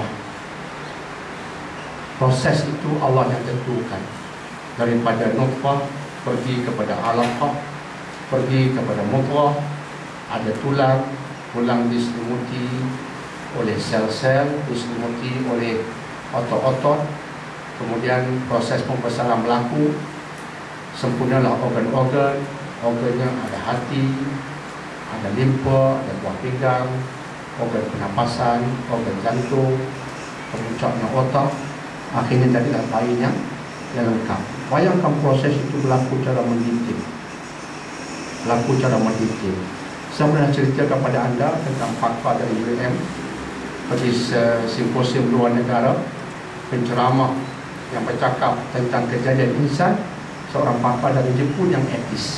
proses itu Allah yang tentukan. Daripada nutfah pergi kepada alaqah, pergi kepada mudghah, ada tulang, tulang diselimuti oleh sel-sel, diselimuti oleh otot-otot. Kemudian proses pembesaran berlaku, sempurnalah organ-organ. Organnya ada hati, ada limpa, ada buah pinggang, organ pernafasan, organ jantung, pemuncaknya otak. Akhirnya jadilah bayi yang lengkap. Bayangkan proses itu berlaku cara mendetail. Saya pernah cerita kepada anda tentang pakar dari UM pergi simposium luar negara, penceramah yang bercakap tentang kejadian insan, seorang pakar dari Jepun yang etis.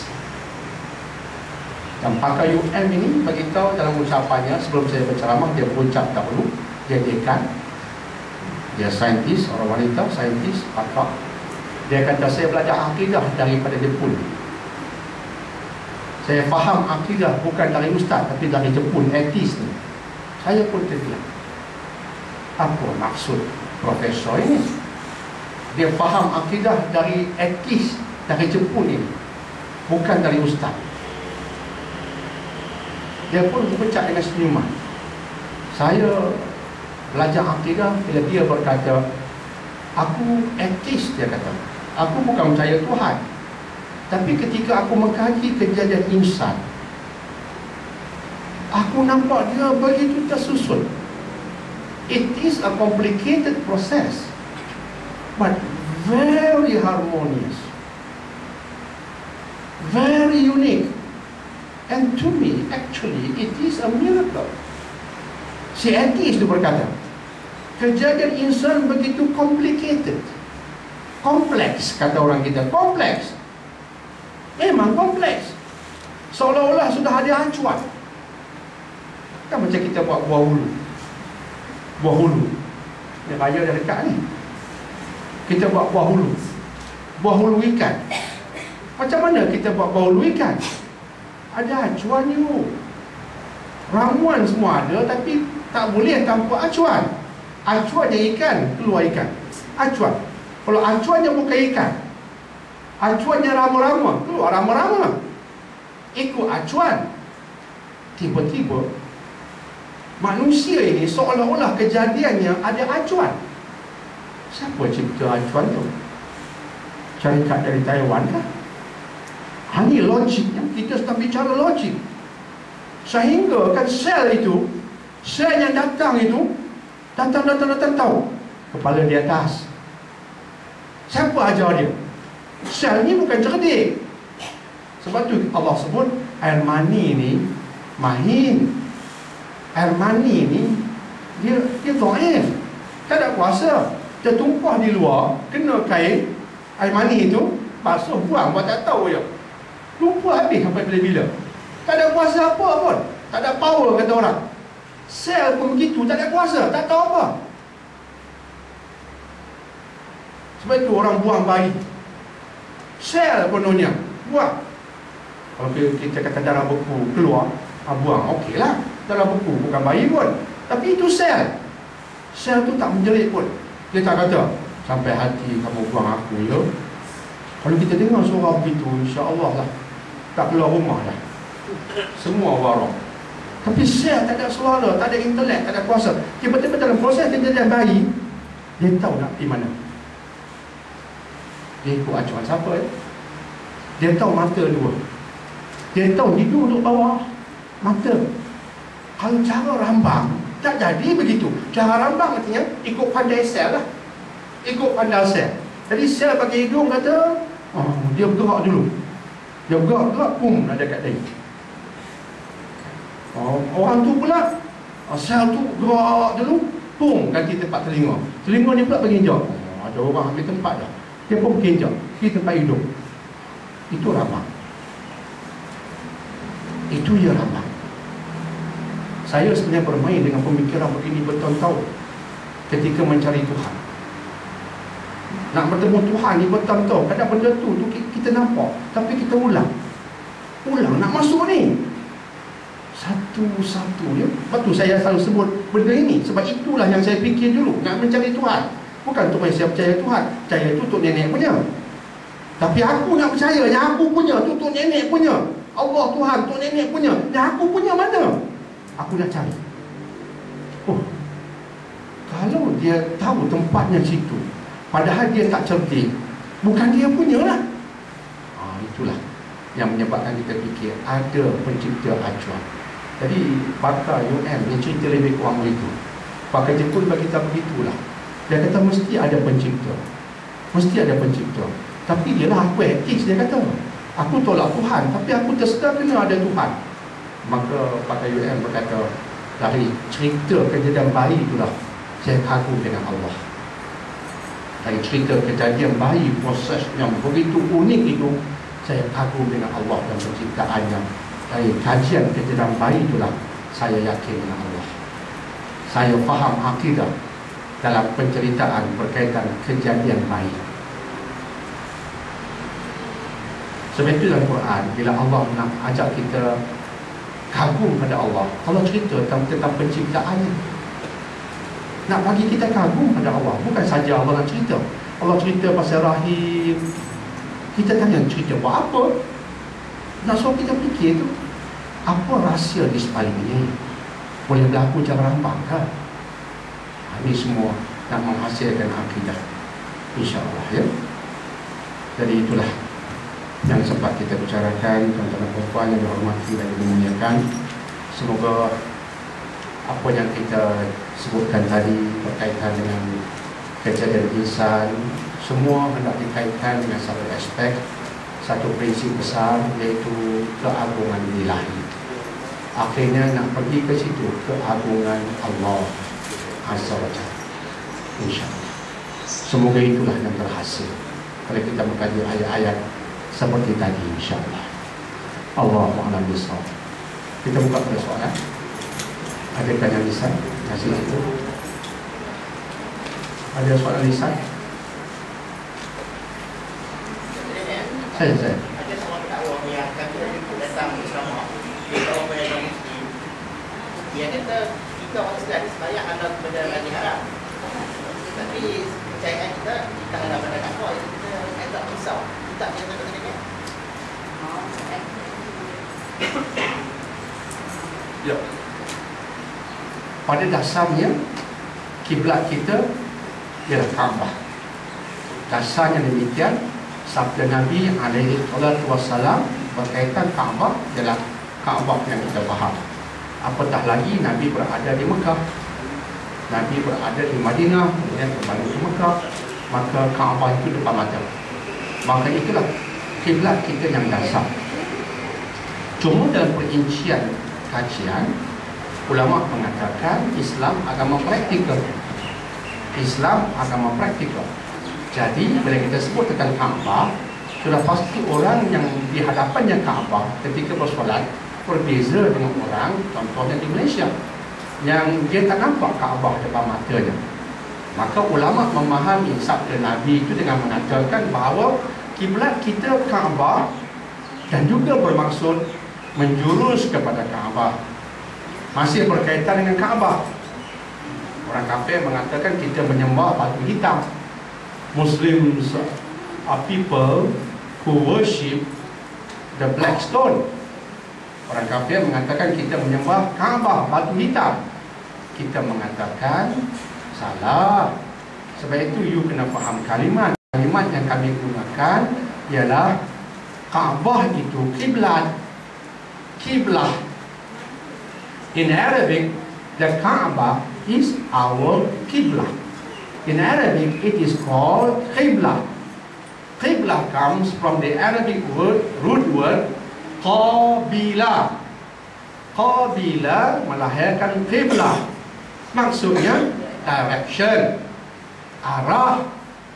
Dan pakar UM ini beritahu dalam ucapannya, sebelum saya berceramah, dia berucap dahulu, dia dekan, dia saintis, orang wanita, saintis, pakar. Dia kata, saya belajar akidah daripada Jepun. Saya faham akidah bukan dari ustaz, tapi dari Jepun, etis ni. Saya pun terdiam. Apa maksud profesor ini? Dia faham akidah dari etis, dari Jepun ini, bukan dari ustaz. Dia pun bercakap dengan senyuman. Saya belajar akidah bila dia berkata, aku etis, dia kata. Aku bukan percaya Tuhan. Tapi ketika aku mengkaji kejadian insan, aku nampak dia begitu tersusun. It is a complicated process, but very harmonious, very unique. And to me, actually, it is a miracle. Si etis itu berkata, kejadian insan begitu complicated, kompleks, kata orang kita, kompleks. Memang kompleks. Seolah-olah sudah ada acuan. Kan macam kita buat buah hulu. Buah hulu ni raya dah dekat ni. Kita buat buah hulu. Buah hulu ikan. Macam mana kita buat buah hulu ikan? Ada acuannya. Ramuan semua ada, tapi tak boleh tanpa acuan. Acuannya ikan, keluar ikan. Acuan. Kalau acuannya bukan ikan, acuannya rama-rama, keluar rama-rama. Ikut acuan. Tiba-tiba manusia ini seolah-olah kejadiannya ada acuan. Siapa cipta acuan tu? Syarikat dari Taiwan kah? Ini logiknya. Kita sedang bicara logik. Sehingga kan sel itu, sel yang datang itu datang tahu kepala di atas. Siapa ajar dia? Sel ni bukan cerdik. Sebab tu Allah sebut air mani ni mahin. Air mani ni dia dhaif, tak ada kuasa. Dia tumpah di luar, kena kain air mani itu, basuh, buang, buat tak tahu je. Lupa habis sampai bila-bila. Tak ada kuasa apa pun, tak ada power, kata orang. Sel pun begitu, tak ada kuasa, tak tahu apa. Sebab itu orang buang bayi, sel penuhnya buang. Kalau kita kata darah beku keluar, buang, okey lah. Darah beku bukan bayi pun, tapi itu sel. Sel tu tak menjerit pun. Dia tak kata, sampai hati kamu buang aku ya. Kalau kita dengar suara begitu, insya-Allah lah tak keluar rumah dah, semua warok. Tapi sel tak ada suara, tak ada intelek, tak ada kuasa. Tiba-tiba dalam proses kejadian bayi, dia tahu nak pergi mana. Dia ikut acuan siapa ya? Dia tahu mata dua, dia tahu hidung duduk bawah mata. Kalau cara rambang tak jadi begitu. Cara rambang artinya ikut pandai sel lah, ikut pandai sel. Jadi sel bagi hidung kata, dia bergerak dulu. Dia bergerak, pum, ada kat dahi. Orang tu pula, sel tu gerak dulu, pum, ganti tempat telinga. Telinga ni pula berginjak. Ada orang ambil tempat dah, dia pun berginjak di tempat hidung. Itu rambang. Itu ya rambang. Saya sebenarnya bermain dengan pemikiran begini bertahun-tahun ketika mencari Tuhan. Nak bertemu Tuhan ni bertahun-tahun. Kadang benda tu kita nampak, tapi kita ulang nak masuk ni satu-satu ya. Lepas tu saya selalu sebut benda ini, sebab itulah yang saya fikir dulu nak mencari Tuhan. Bukan untuk saya percaya Tuhan, percaya tu tok nenek punya. Tapi aku nak percaya yang aku punya tu tok nenek punya. Allah Tuhan tok nenek punya, yang aku punya mana? Aku nak cari. Kalau dia tahu tempatnya situ, padahal dia tak cerdik, bukan dia punya lah. Itulah yang menyebabkan kita fikir ada pencipta acuan. Jadi pakar UM yang cerita lebih kurang begitu. Pakar Jepun bagi kita begitulah. Dia kata mesti ada pencipta, mesti ada pencipta. Tapi dia lah aku etis, dia kata. Aku tolak Tuhan, tapi aku tersedar kena ada Tuhan. Maka Pakar UM berkata, dari cerita kejadian bayi itulah saya kagum dengan Allah. Dari cerita kejadian bayi, proses yang begitu unik itu, saya kagum dengan Allah dan penciptaannya. Dari kajian kejadian bayi itulah saya yakin dengan Allah. Saya faham akidah dalam penceritaan berkaitan kejadian bayi. Sebab itu dalam Quran, bila Allah nak ajak kita kagum pada Allah, Allah cerita tentang penciptaannya, nak bagi kita kagum pada Allah. Bukan saja Allah nak cerita, Allah cerita pasal rahim, kita tanya cerita buat apa. Nak suruh kita fikir tu, apa rahsia di sebalik ini? Boleh berlaku cara rambang kan? Ini semua nak menghasilkan akidah, insya-Allah, ya. Jadi itulah yang sempat kita bicarakan, tuan-tuan dan puan yang dihormati dan dimuliakan. Semoga apa yang kita sebutkan tadi berkaitan dengan kejadian insan, semua hendak dikaitkan dengan satu aspek, satu prinsip besar, iaitu keagungan ilahi. Akhirnya nak pergi ke situ, keagungan Allah Azza wa Jalla, insya-Allah. Semoga itulah yang berhasil kalau kita mengkaji ayat-ayat seperti tadi, insya-Allah. Allahu a'lam bishawab. Kita buka pada soalan. Adakah yang lisan? Kasih itu. Ada soalan lisan? Saya. Ada seorang dakwah yang kata datang bersama dia orang yang Muslim. Dia kata kita orang Islam ni sembahyang adalah kepada Nabi Haram. Tapi kepercayaan kita adalah pada Kaabah. Kita tak risau. Kita yang kata ni. Ya. Pada dasarnya kiblat kita ialah Kaabah. Dasarnya demikian. Sabda Nabi alaihi salatu wassalam berkaitan Kaabah ialah Kaabah yang kita faham. Apatah lagi Nabi berada di Mekah, Nabi berada di Madinah, kemudian kembali ke Mekah, maka Kaabah itu depan mata. Maka itulah kiblat kita yang dasar. Cuma dalam perincian kajian, ulama mengatakan Islam agama praktikal. Islam agama praktikal. Jadi bila kita sebut tentang Kaabah, sudah pasti orang yang di hadapannya Kaabah ketika bersolat berbeza dengan orang, contohnya di Malaysia, yang dia tak nampak Kaabah depan matanya. Maka ulama memahami sabda Nabi itu dengan mengatakan bahawa kiblat kita Kaabah dan juga bermaksud menjurus kepada Kaabah. Masih berkaitan dengan Kaabah. Orang kafir mengatakan kita menyembah batu hitam. Muslims are people who worship the black stone. Orang kafir mengatakan kita menyembah Kaabah, batu hitam. Kita mengatakan salah. Sebab itu you kena faham kalimat. Kalimat yang kami gunakan ialah Kaabah itu kiblat. Kiblat. In Arabic, the Kaabah is our kiblat. In Arabic, it is called Qiblah. Qiblah comes from the Arabic root word Qabila. Qabila melahirkan Qiblah. Maksudnya direction, arah.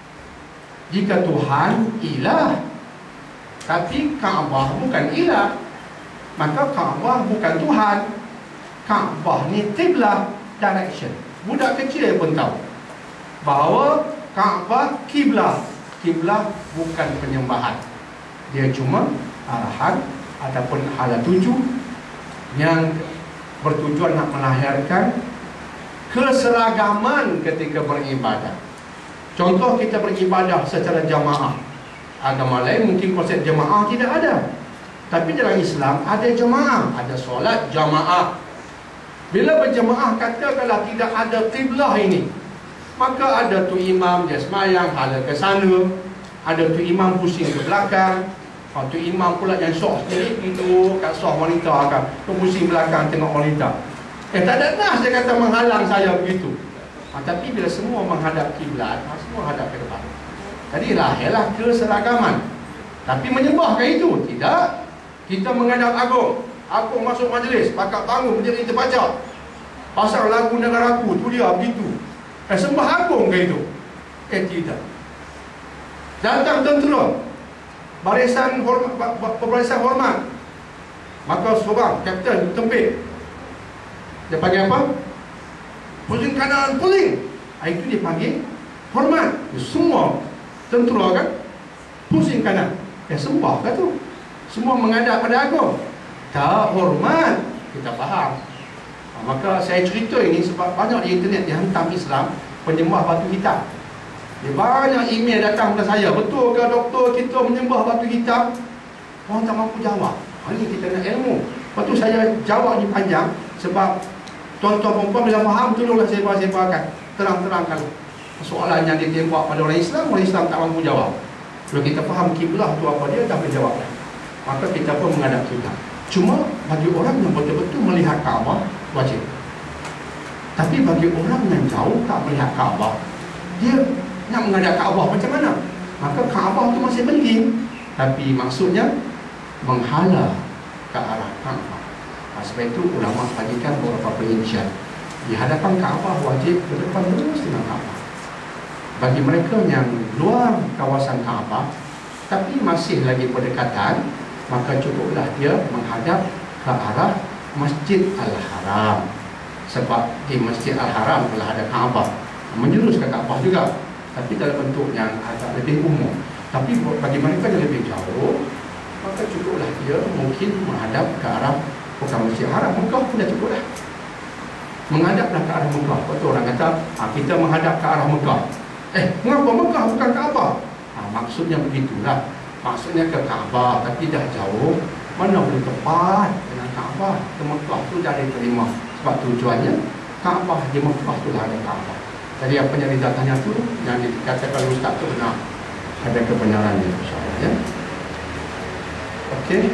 Jika Tuhan ilah, tapi Kaabah bukan ilah, maka Kaabah bukan Tuhan. Kaabah ni Qiblah, direction. Budak kecil pun tahu bahawa Kaabah kiblah. Kiblah bukan penyembahan. Dia cuma arahan ataupun hala tuju yang bertujuan nak melahirkan keseragaman ketika beribadah. Contoh kita beribadah secara jamaah. Agama lain mungkin konsep jamaah tidak ada. Tapi dalam Islam ada jamaah, ada solat jamaah. Bila berjamaah katakanlah tidak ada kiblah ini, maka ada tu imam dia semayang hala ke sana, ada tu imam pusing ke belakang, tu imam pula yang syok sendiri itu kat syok wanita akan tu pusing belakang tengok wanita. Tak ada nas dia kata menghalang saya begitu. Tapi bila semua menghadap kiblat, semua hadap ke depan. Jadi lahirlah keseragaman. Tapi menyembahkan itu tidak. Kita menghadap agung. Aku masuk majlis, pakak bangun berdiri terbaca, pasang lagu negaraku, tu dia begitu. Sembah agung ke itu? Tidak. Datang tentera, barisan hormat, barisan hormat, maka seorang kapten tempik, dia panggil apa? Pusing kanan, pusing. Itu dia panggil hormat. Semua tentera kan pusing kanan. Sembah ke tu? Semua menghadap pada agung. Tak hormat. Kita faham. Maka saya cerita ini sebab banyak di internet dihantam Islam penyembah batu hitam. Dia banyak email datang kepada saya. Betul ke doktor kita menyembah batu hitam? Orang tak mampu jawab. Ini kita nak ilmu. Lepas tu saya jawab ni panjang sebab tuan-tuan perempuan bila faham, tolonglah sebar-sebarkan, terang-terangkan soalan yang ditembak pada orang Islam tak mampu jawab. Kalau kita faham kiblah tu apa dia, dah boleh jawab. Maka kita pun menghadap kiblah. Cuma bagi orang yang betul-betul melihat Kaabah, wajib. Tapi bagi orang yang jauh tak melihat Kaabah, dia nak menghadap Kaabah macam mana? Maka Kaabah tu masih penting, tapi maksudnya menghala ke arah Kaabah. Sebab itu ulama bagikan beberapa perincian. Di hadapan Kaabah wajib berdepan terus dengan Kaabah. Bagi mereka yang luar kawasan Kaabah tapi masih lagi berdekatan, maka cukuplah dia menghadap ke arah Masjid Al-Haram. Sebab di Masjid Al-Haram telah ada Kaabah, menjurus ke Kaabah juga, tapi dalam bentuk yang agak lebih umum. Tapi bagi mereka yang lebih jauh, maka cukuplah dia mungkin menghadap ke arah bukan Masjid Haram, Mekah pun dah cukup dah. Menghadaplah ke arah Mekah. Lepas tu orang kata, kita menghadap ke arah Mekah. Mengapa Mekah bukan Kaabah? Maksudnya begitulah. Maksudnya ke Kaabah, tapi dah jauh, mana boleh tepat dengan Kaabah. Ke Mekah tu dah diterima. Sebab tujuannya Kaabah di Mekah tu dah ada Kaabah. Jadi apa yang ditanya tu, yang dikatakan Ustaz tu benar, ada kebenarannya, insyaAllah ya. Okey.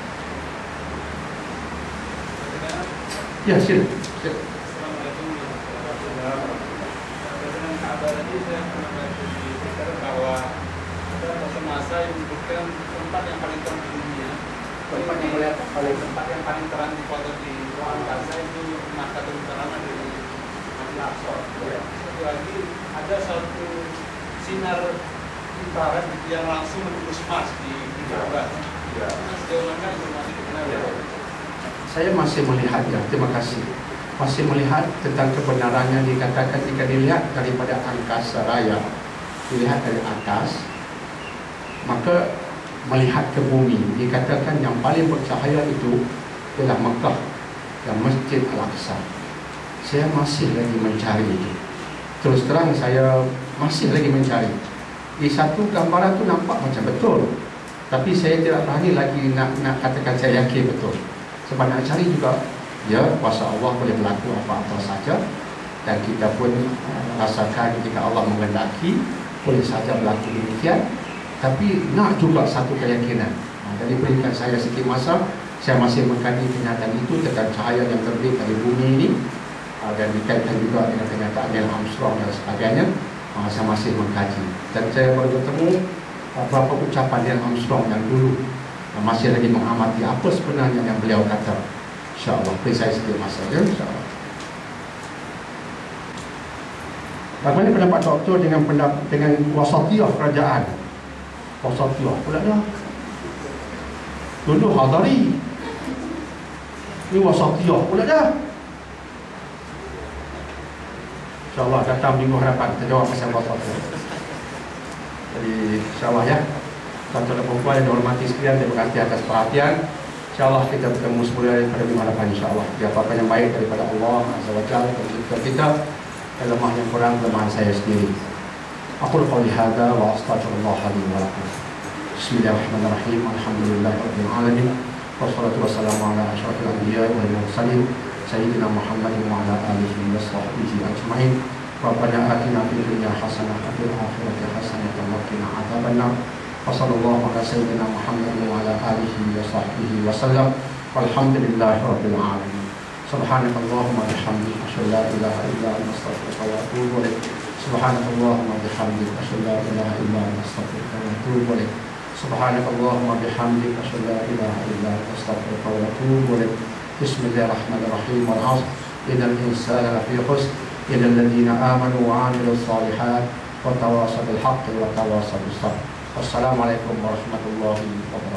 Ya, sila. Assalamualaikum warahmatullahi wabarakatuh. Dengan kabar tadi saya pernah berpikir bahwa ada masa yang menyebutkan tempat yang paling terang di dunia. Tempat yang melihat tempat yang paling terang di foto di ruang angkasa itu Makkatul Mukarramah di Masjid Al-Aqsa. Satu lagi ada satu sinar infrared yang langsung menembus Mars di Ka'bah. Sejauh mana informasi itu benar? Saya masih melihat ya, terima kasih. Masih melihat tentang kebenarannya dikatakan jika dilihat daripada angkasa raya, dilihat dari atas, maka melihat ke bumi, dikatakan yang paling bercahaya itu ialah Mekah dan Masjid Al-Aqsa. Saya masih lagi mencari itu. Terus terang saya masih lagi mencari. Di satu gambaran tu nampak macam betul, tapi saya tidak berani lagi nak katakan saya yakin betul. Sebab nak cari juga, ya, kuasa Allah boleh berlaku apa-apa saja. Dan kita pun rasakan ketika Allah menghendaki, boleh saja berlaku demikian. Tapi nak juga satu keyakinan. Jadi berikan saya sedikit masa, saya masih mengkaji kenyataan itu tentang cahaya yang terbit dari bumi ini. Dan dikaitkan juga dengan kenyataan Neil Armstrong dan sebagainya. Saya masih mengkaji. Dan saya baru bertemu beberapa ucapan Neil Armstrong yang dulu, masih lagi mengamati apa sebenarnya yang beliau kata. InsyaAllah, beri saya sedikit masa ya, insyaAllah. Bagaimana pendapat doktor dengan wasatiyah kerajaan? Wasatiyah pula dah. Dulu Hadari, ini wasatiyah pula dah. InsyaAllah datang minggu hadapan kita jawab pasal wasatiyah. Jadi insyaAllah ya, tuan-tuan dan puan yang dihormati sekalian, terima kasih atas perhatian. InsyaAllah kita bertemu semula pada minggu hadapan insyaAllah. Apa-apa yang baik daripada Allah Azza wa Jalla dan kita, lemah yang kurang kelemahan saya sendiri. Aqulu qawli hadza wa astaghfirullah li wa lakum. Bismillahirrahmanirrahim. Alhamdulillahirabbil alamin. Wassalatu wassalamu ala asyrafil anbiya'i wal mursalin sayyidina Muhammadin wa ala alihi wa sahbihi ajma'in. Rabbana atina fid dunya hasanah wa fil akhirati hasanah wa qina adzabannar. Wassallallahu ala sayyidina Muhammadin wa ala alihi wa sahbihi wa sallam. Walhamdulillahi rabbil alamin. Subhanakallahumma bihamdika asyhadu an la ilaha illa anta astaghfiruka wa atubu ilaik. Subhanakallahumma bihamdika asyhadu an la ilaha illa anta astaghfiruka wa atubu ilaik. Subhanakallahumma bihamdika asyhadu an la ilaha illa anta astaghfiruka wa atubu ilaik. Bismillahirrahmanirrahim. Wal 'ashr innal insana lafi khusr illa alladziina aamanu wa 'amilus shalihaat wa tawassaw bil haqqi wa tawassaw bis sabr. Wassalamualaikum warahmatullahi wabarakatuh.